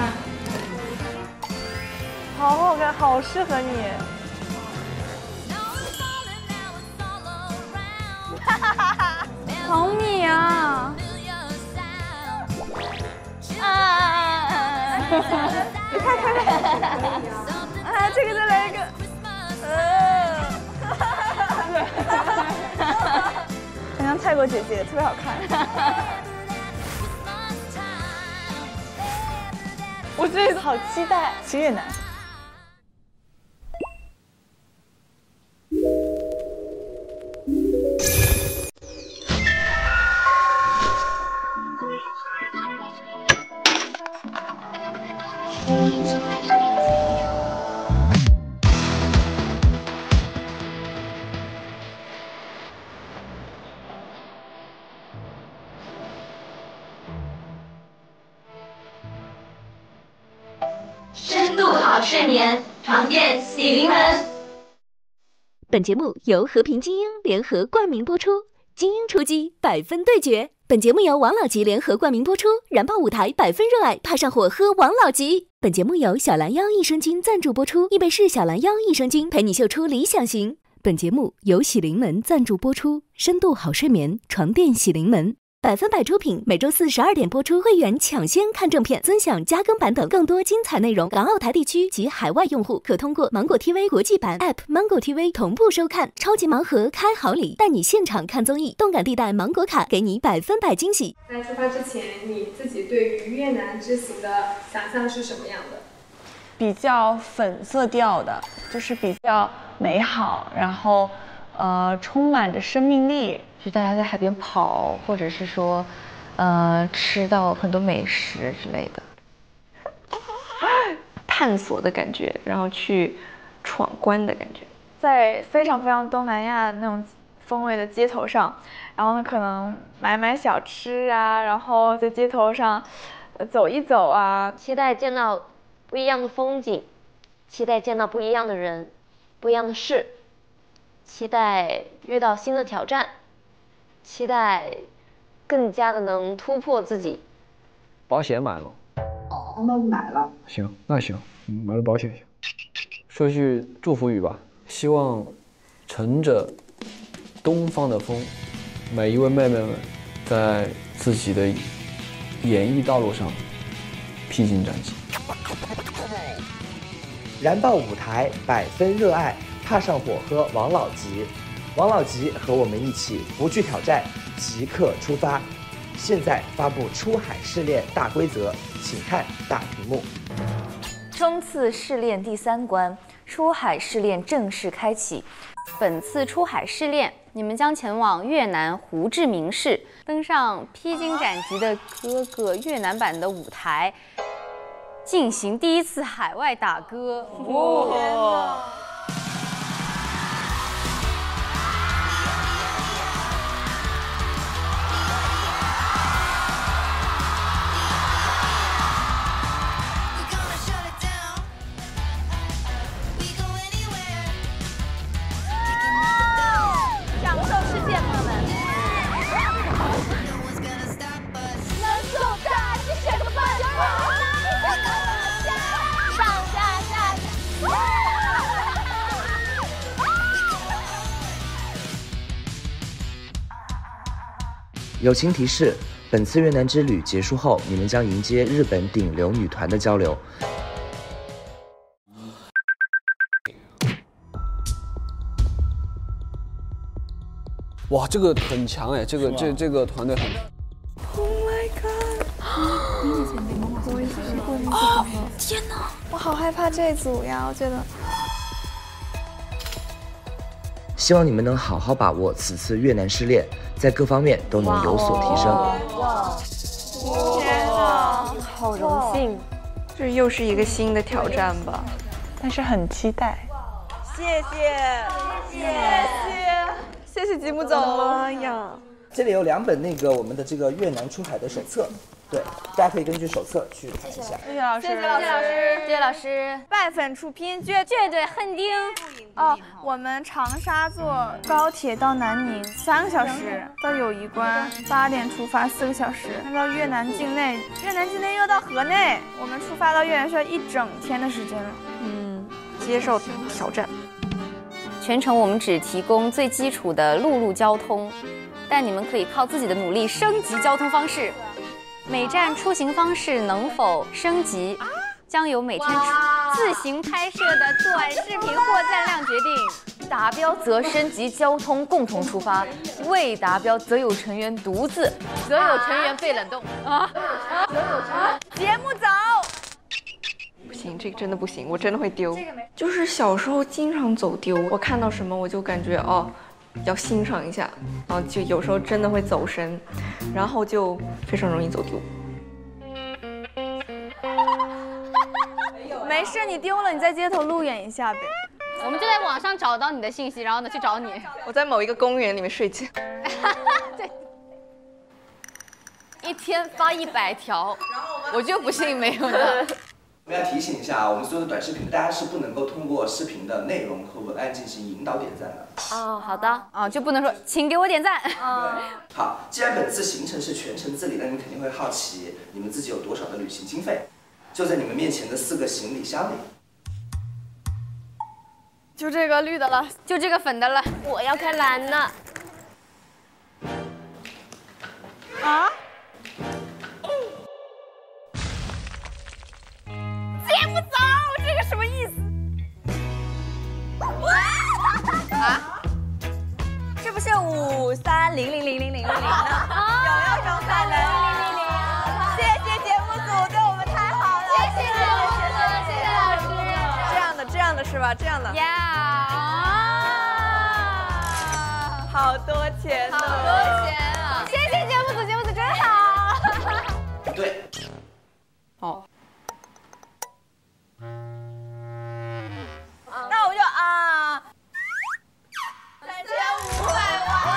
好好看，好适合你。哈哈哈哈！好你啊！啊！你看看看！啊，这个再来一个。嗯。很像泰国姐姐，特别好看。我这次好期待去越南。 深度好睡眠，床垫喜临门。本节目由和平精英联合冠名播出，精英出击，百分对决。本节目由王老吉联合冠名播出，燃爆舞台，百分热爱，怕上火喝王老吉。本节目由小蓝腰益生菌赞助播出，易贝氏小蓝腰益生菌陪你秀出理想型。本节目由喜临门赞助播出，深度好睡眠，床垫喜临门。百分百出品，每周四十二点播出，会员抢先看正片，尊享加更版等更多精彩内容。港澳台地区及海外用户可通过芒果 T V 国际版 App Mango T V 同步收看。超级盲盒开好礼，带你现场看综艺，动感地带芒果卡给你百分百惊喜。 在出发之前，你自己对于越南之行的想象是什么样的？ 比较粉色调的，就是比较美好，然后呃充满着生命力。 就大家在海边跑，或者是说，呃，吃到很多美食之类的，探索的感觉，然后去闯关的感觉， 在非常非常东南亚那种风味的街头上，然后呢，可能买买小吃啊，然后在街头上走一走啊， 期待见到不一样的风景，期待见到不一样的人，不一样的事，期待遇到新的挑战。 期待更加的能突破自己。 保险买了。 哦，那买了。 行，那行，嗯，买了保险行。说句祝福语吧，希望乘着东方的风，每一位妹妹们在自己的演艺道路上披荆斩棘。 燃爆舞台，百分热爱，踏上火喝王老吉。王老吉和我们一起不惧挑战，即刻出发。现在发布出海试炼大规则，请看大屏幕。 冲刺试炼第三关，出海试炼正式开启。 本次出海试炼，你们将前往越南胡志明市，登上披荆斩棘的哥哥越南版的舞台，进行第一次海外打歌。哇！ 友情提示：本次越南之旅结束后，你们将迎接日本顶流女团的交流。 哇，这个很强哎，这个这这个团队很。 Oh my god！ 哦，天哪，我好害怕这组呀！我觉得。 希望你们能好好把握此次越南试炼，在各方面都能有所提升。 哇！天哪，好荣幸！ 这又是一个新的挑战吧， 但是很期待。 谢谢，谢谢，谢谢吉姆总。 妈呀！ 这里有两本那个我们的这个越南出海的手册，对，大家可以根据手册去看一下。 谢谢老师， 谢谢老师，谢谢老师。 拜粉出拼，绝绝对恨丁。 哦，我们长沙坐高铁到南宁三个小时，到友谊关八点出发四个小时，到越南境内，越南境内又到河内，我们出发到越南需要一整天的时间了。 嗯，接受挑战。 全程我们只提供最基础的陆路交通，但你们可以靠自己的努力升级交通方式。每站出行方式能否升级，将由每天自行拍摄的短视频获赞量决定。 达标则升级交通共同出发，未达标则有成员独自， 则有成员被冷冻啊！ 则有成员节目走。 不行，这个真的不行，我真的会丢。就是小时候经常走丢，我看到什么我就感觉哦，要欣赏一下，然后就有时候真的会走神，然后就非常容易走丢。 没事，你丢了，你在街头路演一下呗。 我们就在网上找到你的信息，然后呢去找你。 我在某一个公园里面睡觉。 对。一天发一百条，我就不信没有的。 我们要提醒一下啊，我们所有的短视频，大家是不能够通过视频的内容和文案进行引导点赞的。 哦，好的，啊，就不能说请给我点赞。 啊，好，既然本次行程是全程自理，那你们肯定会好奇，你们自己有多少的旅行经费？就在你们面前的四个行李箱里。 就这个绿的了， 就这个粉的了， 我要开蓝的。 啊？节目走，这个什么意思？ 啊？是不是五三零零零零零零零的？有没有中三的？谢谢节目组对我们太好了， 谢谢老师，谢谢老师。 这样的，这样的是吧？这样的。 呀！ 好多钱呢！ 好多钱啊！谢谢节目组，节目组真好。 对。 哦。 那我就啊，三千五百万，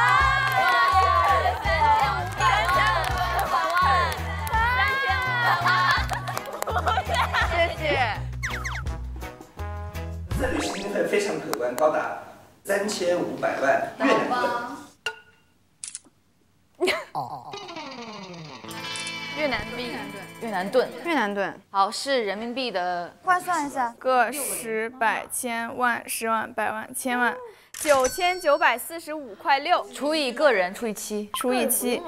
三千五百万，三千五百万，谢谢。 这旅行经费非常可观，高达三千五百万越南盾。 哦， 越南币，越南盾， 越南盾。 好，是人民币的， 换算一下，个十百千万十万百万千万，九千九百四十五块六， 除以个人，除以七， 除以七。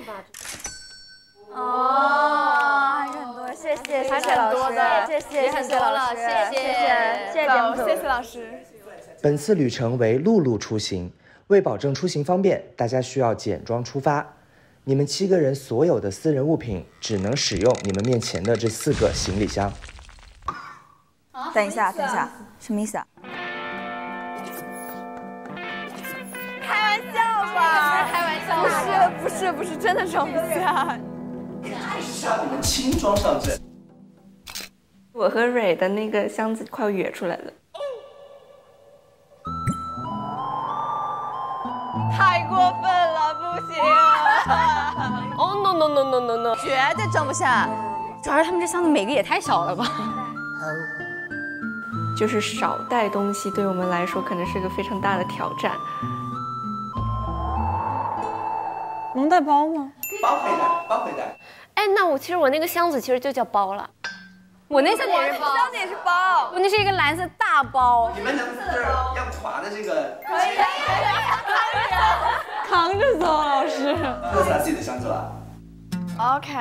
哦，还是很多，谢谢， 还是很多的， 谢谢， 也很多了，谢谢， 谢谢，谢走，谢谢老师。 本次旅程为陆路出行，为保证出行方便，大家需要简装出发。你们七个人所有的私人物品只能使用你们面前的这四个行李箱。 等一下，等一下，什么意思啊？ 开玩笑吧？ 开玩笑， 不是，不是，不是，真的装不下。 还是让你们轻装上阵。 我和蕊的那个箱子快要跃出来了。 太过分了，不行！ 哦 no no no no no no， 绝对装不下。 主要是他们这箱子每个也太小了吧？ 就是少带东西，对我们来说可能是个非常大的挑战。 能带包吗？ 包可以带，包可以带。 哎，那我其实我那个箱子其实就叫包了。 我那箱子也是包， 箱子也是包， 我那是一个蓝色大包。 你们能这儿要垮的这个， 可以，扛着走，老师。 各自拿自己的箱子了。 OK。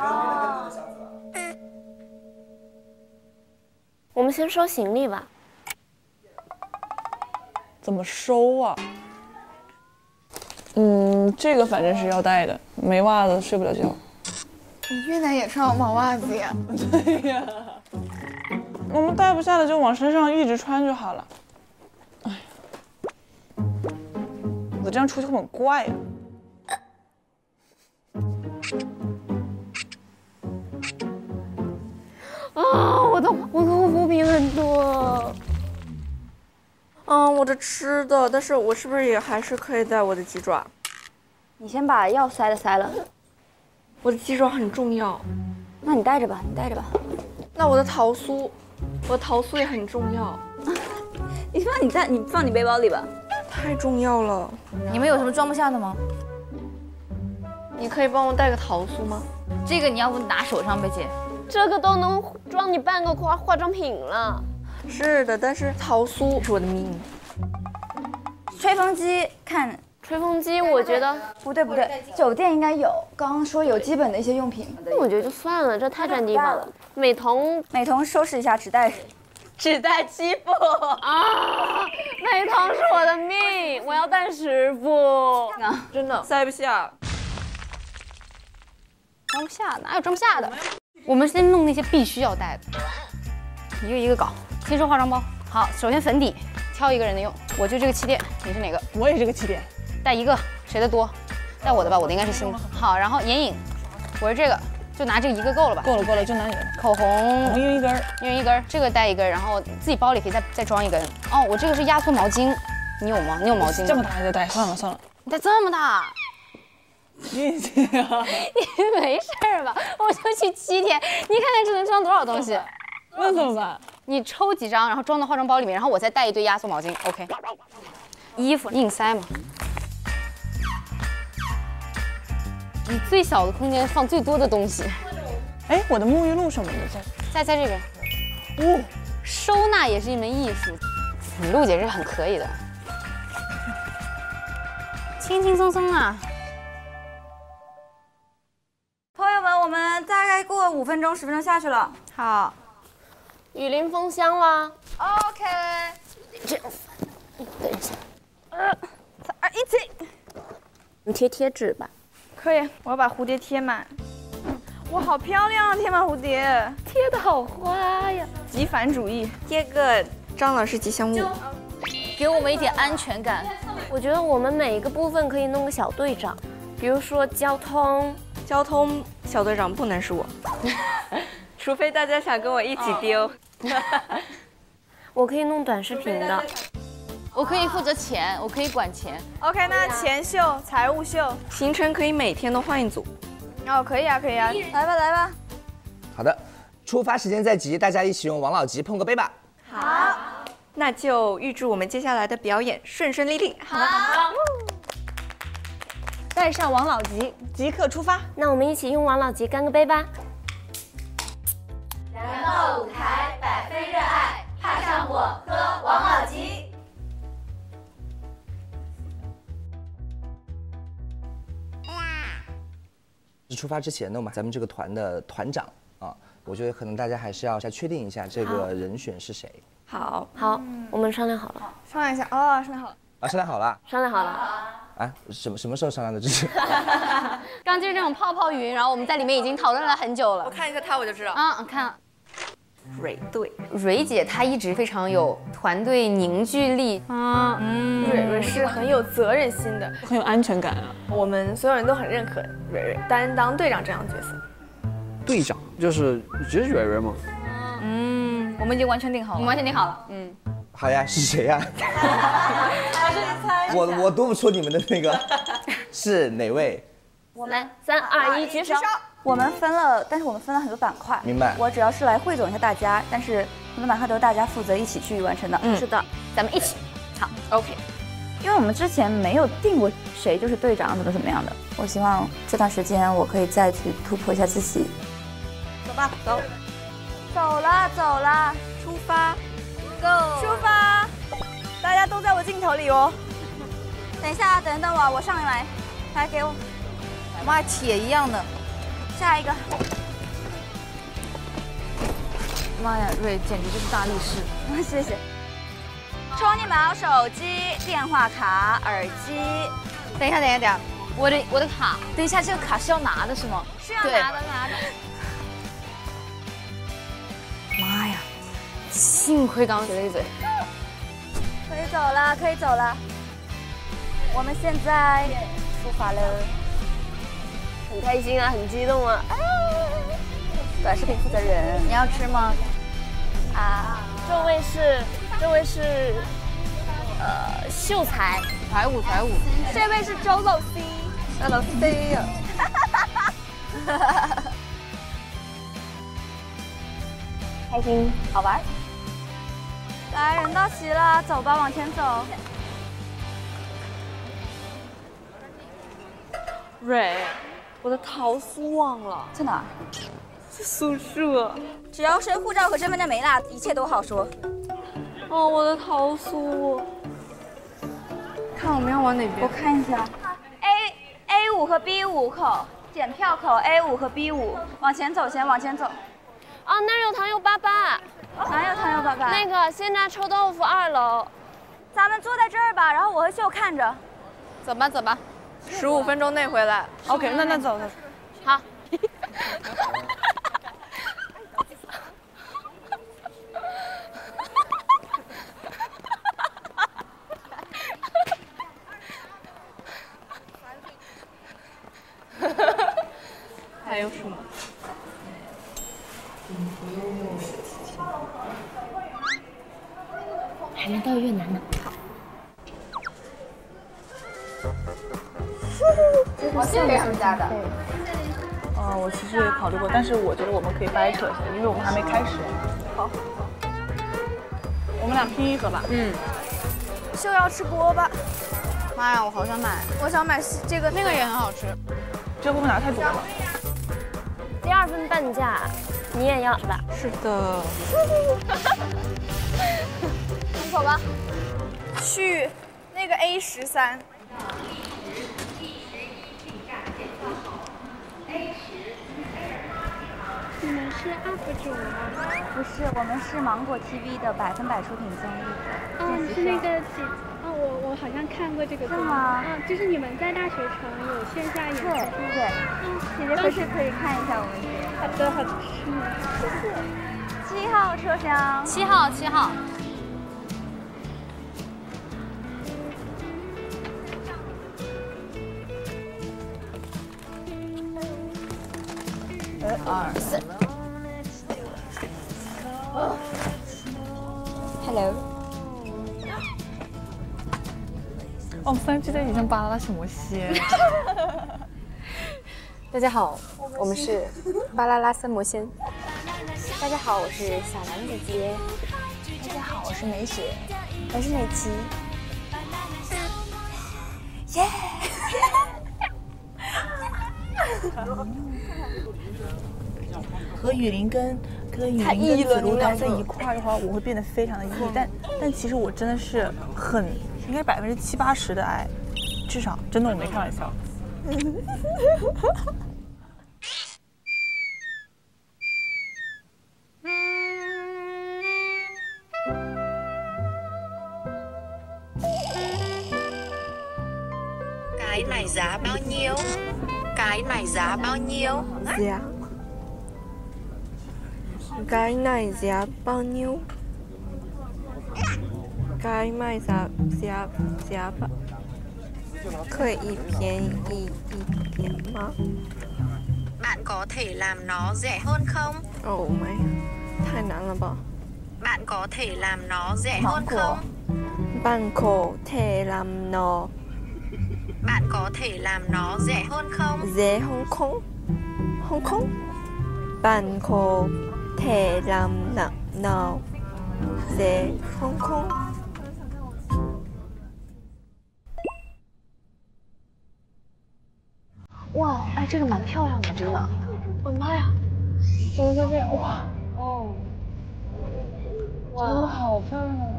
我们先收行李吧。 怎么收啊？嗯，这个反正是要带的，没袜子睡不了觉。你越南也穿毛袜子呀？对呀。我们带不下的就往身上一直穿就好了。哎呀，我这样出去会很怪的。 啊，我的我的护肤品很多。 嗯，我的吃的，但是我是不是也还是可以带我的鸡爪？ 你先把要塞的塞了。 我的鸡爪很重要。 那你带着吧，你带着吧。 那我的桃酥，我的桃酥也很重要。 你放你在你放你背包里吧。 太重要了。 你们有什么装不下的吗？ 你可以帮我带个桃酥吗？ 这个你要不拿手上呗，姐。 这个都能装你半个化化妆品了。 是的，但是桃酥是我的命。 吹风机看。 吹风机，我觉得不对不对，酒店应该有。刚刚说有基本的一些用品， 那我觉得就算了，这太占地方了。美瞳， 美瞳收拾一下，只带只带七副啊！美瞳是我的命，我要带十副。 啊， 真的塞不下， 装不下，哪有装不下的？我们先弄那些必须要带的，一个一个搞。先说化妆包，好，首先粉底，挑一个人的用。我就这个气垫，你是哪个？ 我也是个气垫。 带一个，谁的多？带我的吧，我的应该是新的。好，然后眼影，我是这个，就拿这个一个够了吧？ 够了够了，就拿你的。 口红， 一人一根， 一人一根，这个带一根，然后自己包里可以再再装一根。哦，我这个是压缩毛巾，你有吗？你有毛巾吗？ 这么大还得带，算了算了。 你带这么大？ 运气啊！ 你没事吧？我就去七天，你看看这能装多少东西？ 那怎么办？ 你抽几张，然后装到化妆包里面，然后我再带一堆压缩毛巾 ，OK。衣服硬塞嘛。你最小的空间放最多的东西。 哎，我的沐浴露什么的在在在这边。哦，收纳也是一门艺术。你露姐是很可以的，轻轻松松啊。 朋友们，我们大概过五分钟、十分钟下去了。 好， 雨林封箱啦。 OK。 这，等一下。 呃，三二一起。 你贴贴纸吧。 可以，我要把蝴蝶贴满。哇，好漂亮啊！贴满蝴蝶， 贴的好花呀！ 极繁主义， 贴个张老师吉祥物， 给我们一点安全感。 我觉得我们每一个部分可以弄个小队长，比如说交通， 交通小队长不能是我，除非大家想跟我一起丢。 我可以弄短视频的。 我可以负责钱，我可以管钱。 OK， 那钱秀、财务秀， 行程可以每天都换一组。 哦，可以啊，可以啊， 来吧，来吧。 好的，出发时间在即，大家一起用王老吉碰个杯吧。 好，那就预祝我们接下来的表演顺顺利利。 好。 带上王老吉，即刻出发。 那我们一起用王老吉干个杯吧。 燃爆舞台，百分热爱，踏上火，喝王老吉。 出发之前呢，我们咱们这个团的团长啊，我觉得可能大家还是要再确定一下这个人选是谁。 好，好，我们商量好了。 商量一下哦，商量好了。 啊，商量好了。 商量好了。 啊，什么什么时候商量的？这是。 刚就是这种泡泡云，然后我们在里面已经讨论了很久了。 我看一下他，我就知道。 啊，看。 蕊对， 蕊姐她一直非常有团队凝聚力。 啊，嗯，蕊蕊是很有责任心的， 很有安全感啊。 我们所有人都很认可蕊蕊担当队长这样的角色。 队长就是就是蕊蕊嘛。 嗯，我们已经完全定好了。 你完全定好了。嗯。 好呀，是谁呀？ 还是你猜？ 我我读不出你们的那个是哪位？ 我们三二一举手。 我们分了，但是我们分了很多板块。 明白。 我主要是来汇总一下大家，但是很多板块都是大家负责一起去完成的。 嗯，是的，咱们一起。 好 ，OK。因为我们之前没有定过谁就是队长，怎么怎么样的。我希望这段时间我可以再去突破一下自己。 走吧，走。 走了，走了， 出发 ，Go， 出发！大家都在我镜头里哦。 等一下，等等我，我上来，来给我。 妈，铁一样的。 下一个。 妈呀，瑞简直就是大力士。 谢谢。充电宝、手机、电话卡、耳机。 等一下，等一下，等一下， 我的我的卡。 等一下，这个卡是要拿的是吗？ 是要拿的，拿的。 妈呀！幸亏刚学了一嘴。 可以走了，可以走了。我们现在出发了。 很开心啊，很激动啊！ 短视频负责人， 你要吃吗？ 啊，这位是，这位是，呃，秀才， 财务，财务。 这位是周老 C， 周老 C 呀。 开心，好玩。 来，人到齐了，走吧，往前走。 蕊。我的桃酥忘了， 在哪？ 在宿舍。 只要是护照和身份证没了，一切都好说。 哦，我的桃酥。看我们要往哪边？ 我看一下。A A 五和 B 五口，检票口 A 五和 B 五，往前走，先往前走。 哦，那儿有糖油粑粑。 哪有糖油粑粑？ 那个鲜榨臭豆腐二楼。 咱们坐在这儿吧，然后我和秀看着。 走吧，走吧。十五分钟内回来。OK， 那那走走。 好。 还有什么？ 还没到越南呢。 我这个他们家的。呃，我其实也考虑过，但是我觉得我们可以掰扯一下，因为我们还没开始。好，我们俩拼一盒吧。嗯。 秀要吃锅巴。 妈呀，我好想买！ 我想买这个， 那个也很好吃。这锅巴拿太多了。 第二份半价，你也要是吧？ 是的。 门口吧。去那个 A 十三。 你们是 U P 主吗？ 不是，我们是芒果 T V 的百分百出品综艺。 嗯，是那个几？哦，我我好像看过这个综艺。是吗？嗯，就是你们在大学城有线下演出。 对对。嗯，姐姐回去可以看一下我们这个。 好的好的。嗯，谢谢。 七号车厢。 七号七号。 一二三。 Hello。 哦，三只在底下巴拉什么仙？ 大家好，我们是巴啦啦三魔仙。大家好，我是小兰姐姐。 大家好，我是美雪。 我是美琪。 耶！ 和雨林跟跟雨林跟子路待在一块儿的话，我会变得非常的 E， 但但其实我真的是很应该百分之七八十的 I， 至少真的我没开玩笑。 Cái này giá bao nhiêu? Cái này giá bao nhiêu? Giá. Cái này giá bao nhiêu? Cái này giá giá giá bao? 可以便宜一点吗？ Bạn có thể làm nó rẻ hơn không? Oh my， 太难了吧 Bạn có thể làm nó rẻ hơn không? Bạn có thể làm nó Bạn có thể làm nó rẻ hơn không? Rẻ hơn không? Hong Kong? Bạn có thể làm nó rẻ hơn không? 哇，哎，这个蛮漂亮的，真的。我的妈呀，怎么就这样？哇，哦，哇，真的好漂亮啊！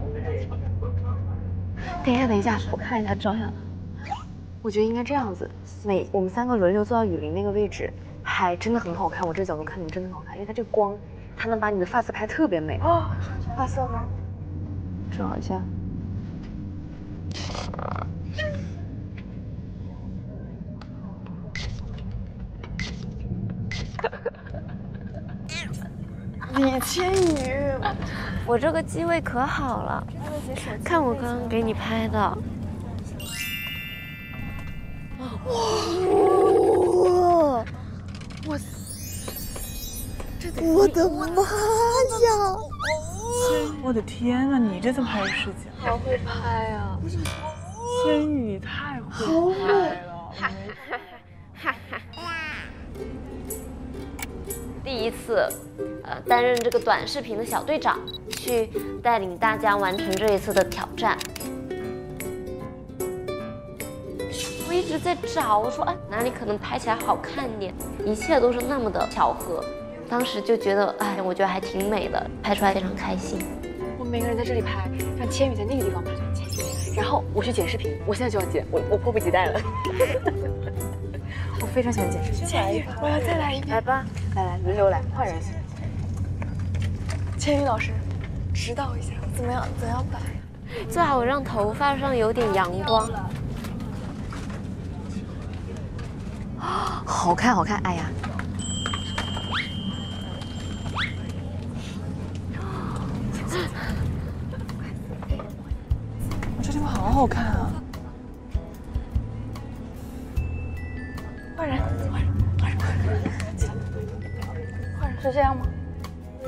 等一下，等一下，我看一下照相。我觉得应该这样子，每我们三个轮流坐到雨林那个位置，还真的很好看。我这个角度看你们真的很好看，因为它这个光，它能把你的发色拍特别美。哦，发色吗？找一下。 李千羽，我这个机位可好了，看我刚刚给你拍的。哇！我，我的妈呀！ 我的天呐，你这怎么拍视角？ 好会拍啊！ 千羽，你太会拍了。 第一次，呃，担任这个短视频的小队长，去带领大家完成这一次的挑战。我一直在找，我说，哎，哪里可能拍起来好看一点？一切都是那么的巧合。当时就觉得，哎，我觉得还挺美的，拍出来非常开心。 我们每个人在这里拍，让千羽在那个地方拍千羽，然后我去剪视频，我现在就要剪，我我迫不及待了。我非常喜欢剪视频。 千羽，我要再来一遍。 来吧，来来，轮流来，换人。 千羽老师，指导一下，怎么样？怎样摆？ 最好让头发上有点阳光。 好看，好看！哎呀， 我这地方好好看啊！ 换人，换人，换人，换人，是这样吗？嗯。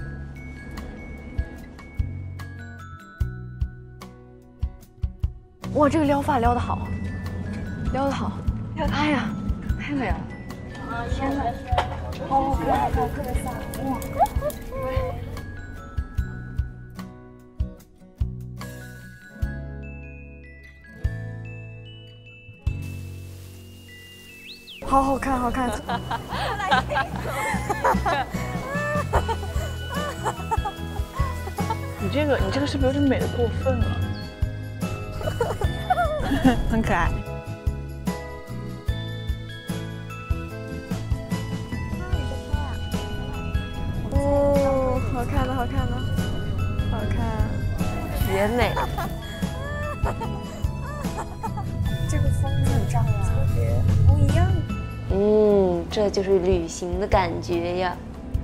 哇，这个撩发撩得好，撩得好！哎呀，太美了！啊，天哪！好好看，好看，特别飒！哇！好好看，好看！ 你这个，你这个是不是有点美的过分了？很可爱。 哦，好看的，好看的，好看， 绝美！ 这个风景照啊，特别不一样。 嗯，这就是旅行的感觉呀。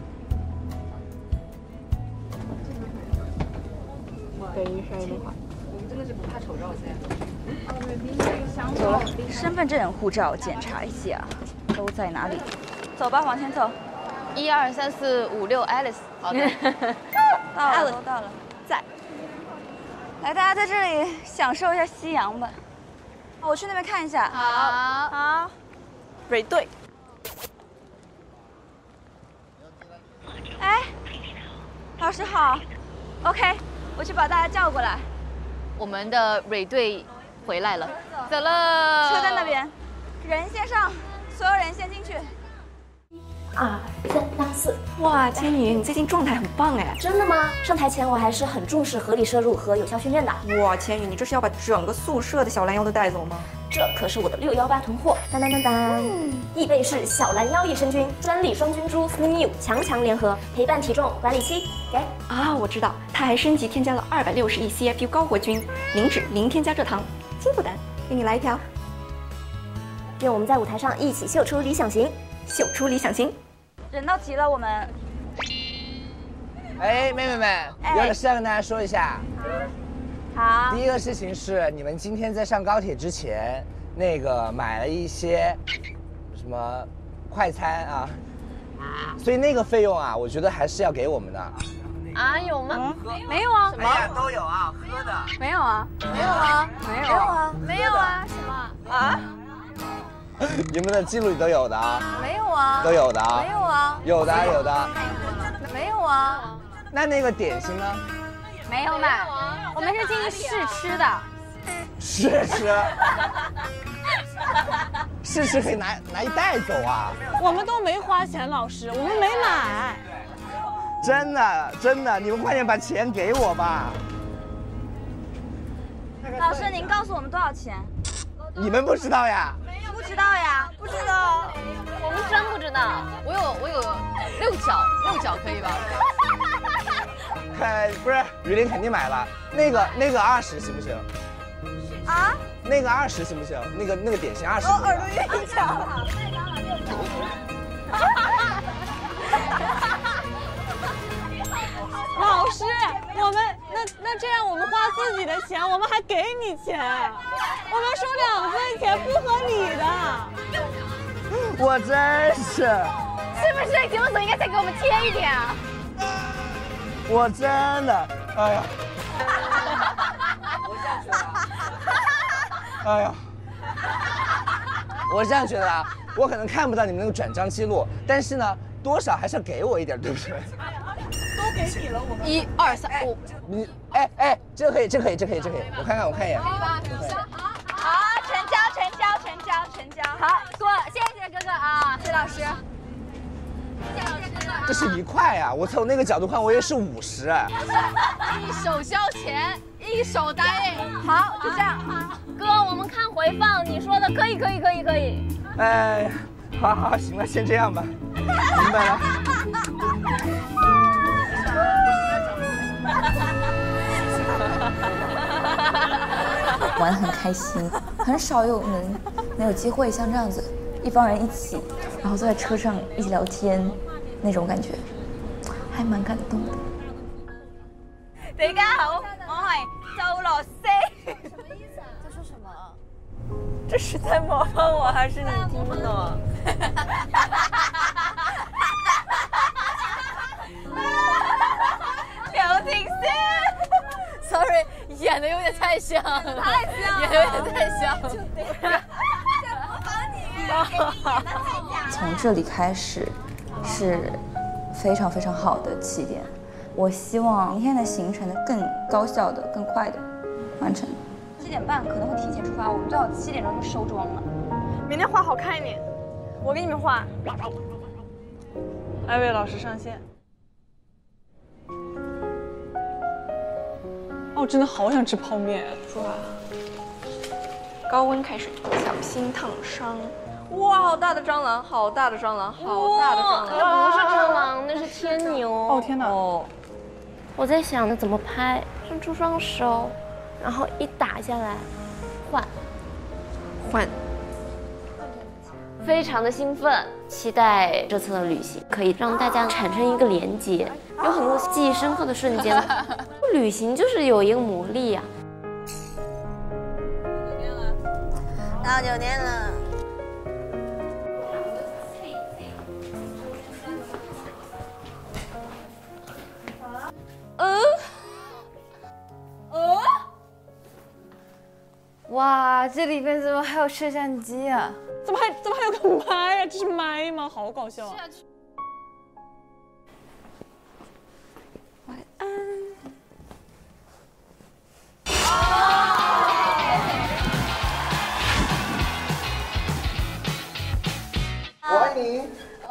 给一晒的话， 我们真的是不怕丑照噻。 走了，身份证、护照检查一下，都在哪里？走吧，往前走。 一二三四五六 ，Alice。好的。 到了，都到了，在。来，大家在这里享受一下夕阳吧。我去那边看一下。 好。 好。蕊队。哎，老师好。OK， 我去把大家叫过来。 我们的蕊队回来了，走了。 车在那边，人先上， 所有人先进去。 二三四， 哇，千羽，你最近状态很棒哎！ 真的吗？上台前我还是很重视合理摄入和有效训练的。 哇，千羽，你这是要把整个宿舍的小拦腰都带走吗？ 这可是我的六幺八囤货！当当当当，易贝氏小拦腰益生菌专利双菌株 Slim U 强强联合，陪伴体重管理期。给啊，我知道，它还升级添加了二百六十亿 C F U 高活菌，零脂零添加蔗糖，轻负担。给你来一条。 愿我们在舞台上一起秀出理想型， 秀出理想型。 人到齐了，我们。 哎，妹妹们，有点事要跟大家说一下。 好。 第一个事情是，你们今天在上高铁之前，那个买了一些什么快餐啊，所以那个费用啊，我觉得还是要给我们的。 啊，有吗？没有啊。 哎呀，都有啊，喝的。 没有啊。 没有啊。 没有啊。没有啊。什么？啊？ 你们的记录里都有的啊。 没有啊。 都有的啊。 没有啊。 有的有的。 没有啊。 那那个点心呢？ 没有买，我们是进去试吃的。 试吃？试吃可以拿拿一袋走啊。 我们都没花钱，老师，我们没买。 真的真的，你们快点把钱给我吧。 老师，您告诉我们多少钱？ 你们不知道呀？ 不知道呀，不知道。 我们真不知道。我有我有六角，六角可以吧？ 看，不是雨林肯定买了。那个那个二十行不行？ 啊？ 那个二十行不行？那个那个点心二十。 我耳朵晕脚。 老师，我们那那这样我们花自己的钱，我们还给你钱，我们收两份钱不合理的。 我真是。 是不是节目组应该再给我们贴一点啊？ 我真的，哎呀。哎呀。我是这样觉得啊，我可能看不到你们那个转账记录，但是呢，多少还是要给我一点，对不对？ 都给你了，我们一二三，五。 你哎哎，这个可以，这可以，这可以，这可以，我看看，我看一眼。 好，成交，成交，成交，成交。 好，过，谢谢哥哥啊，谢老师。谢谢哥哥。 这是一块啊，我从那个角度看，我以为是五十。 一手交钱，一手答应。 好，就这样。 哥，我们看回放，你说的可以，可以，可以，可以。 哎，好好，行了，先这样吧。明白了。 玩得很开心，很少有能能有機會像這樣子，一幫人一起，然後坐在車上一起聊天，那種感覺，還蠻感動的。 大家好，我係周樂思。什麼意思啊？在說什麼？這是在模仿我，還是你聽不懂？劉婷思 ，sorry， 演的有點太像了， 太像了， 演的有點太像了。 從這裡開始是非常非常好的起點，我希望明天的行程呢更高效的、更快的完成。 七點半可能會提前出發，我們最好七點鐘就收妝了。明天畫好看一點，我給你們畫。 艾薇老師上線。哦，真的好想吃泡面。 说吧。高温开水，小心烫伤。 哇，好大的蟑螂，好大的蟑螂，好大的蟑螂！ 那不是蟑螂，那是天牛。 哦天哪！ 哦，我在想着怎么拍，伸出双手，然后一打下来，换， 换。 非常的兴奋，期待这次的旅行可以让大家产生一个连接，有很多记忆深刻的瞬间。旅行就是有一个魔力呀、 啊。到酒店了。 呃，呃，哇，这里边怎么还有摄像机啊？ 怎么还怎么还有个麦啊？这是麦吗？好搞笑啊！ 晚安。 你。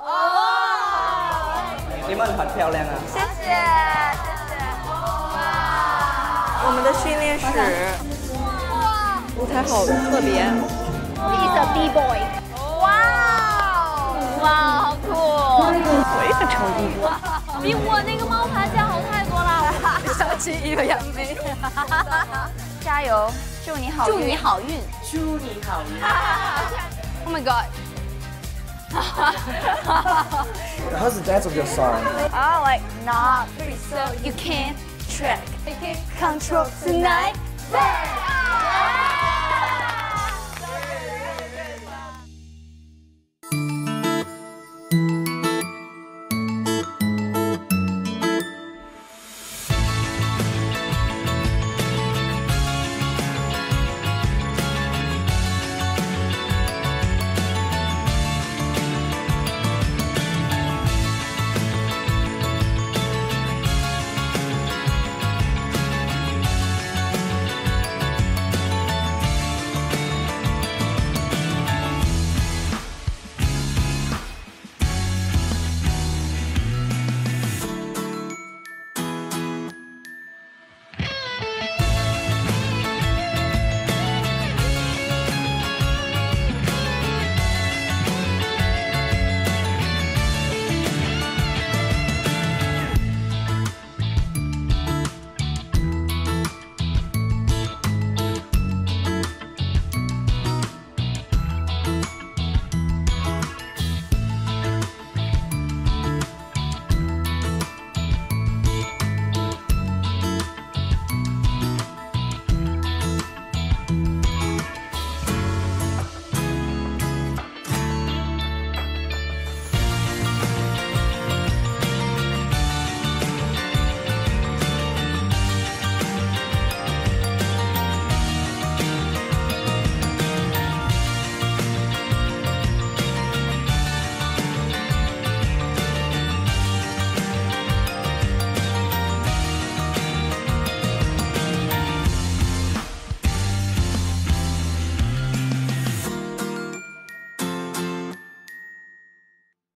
哦，你们很漂亮啊！ 谢谢谢谢。哇， 我们的训练室，舞台好特别。 He's a B boy。哇哇，好酷！ 我也很成绩。 比我那个猫爬架好太多了。小气一个杨梅。加油！祝你好运！祝你好运！ 祝你好运 ！Oh my god! How's the dance of your song? Oh, like not pretty, so you can't track, control tonight.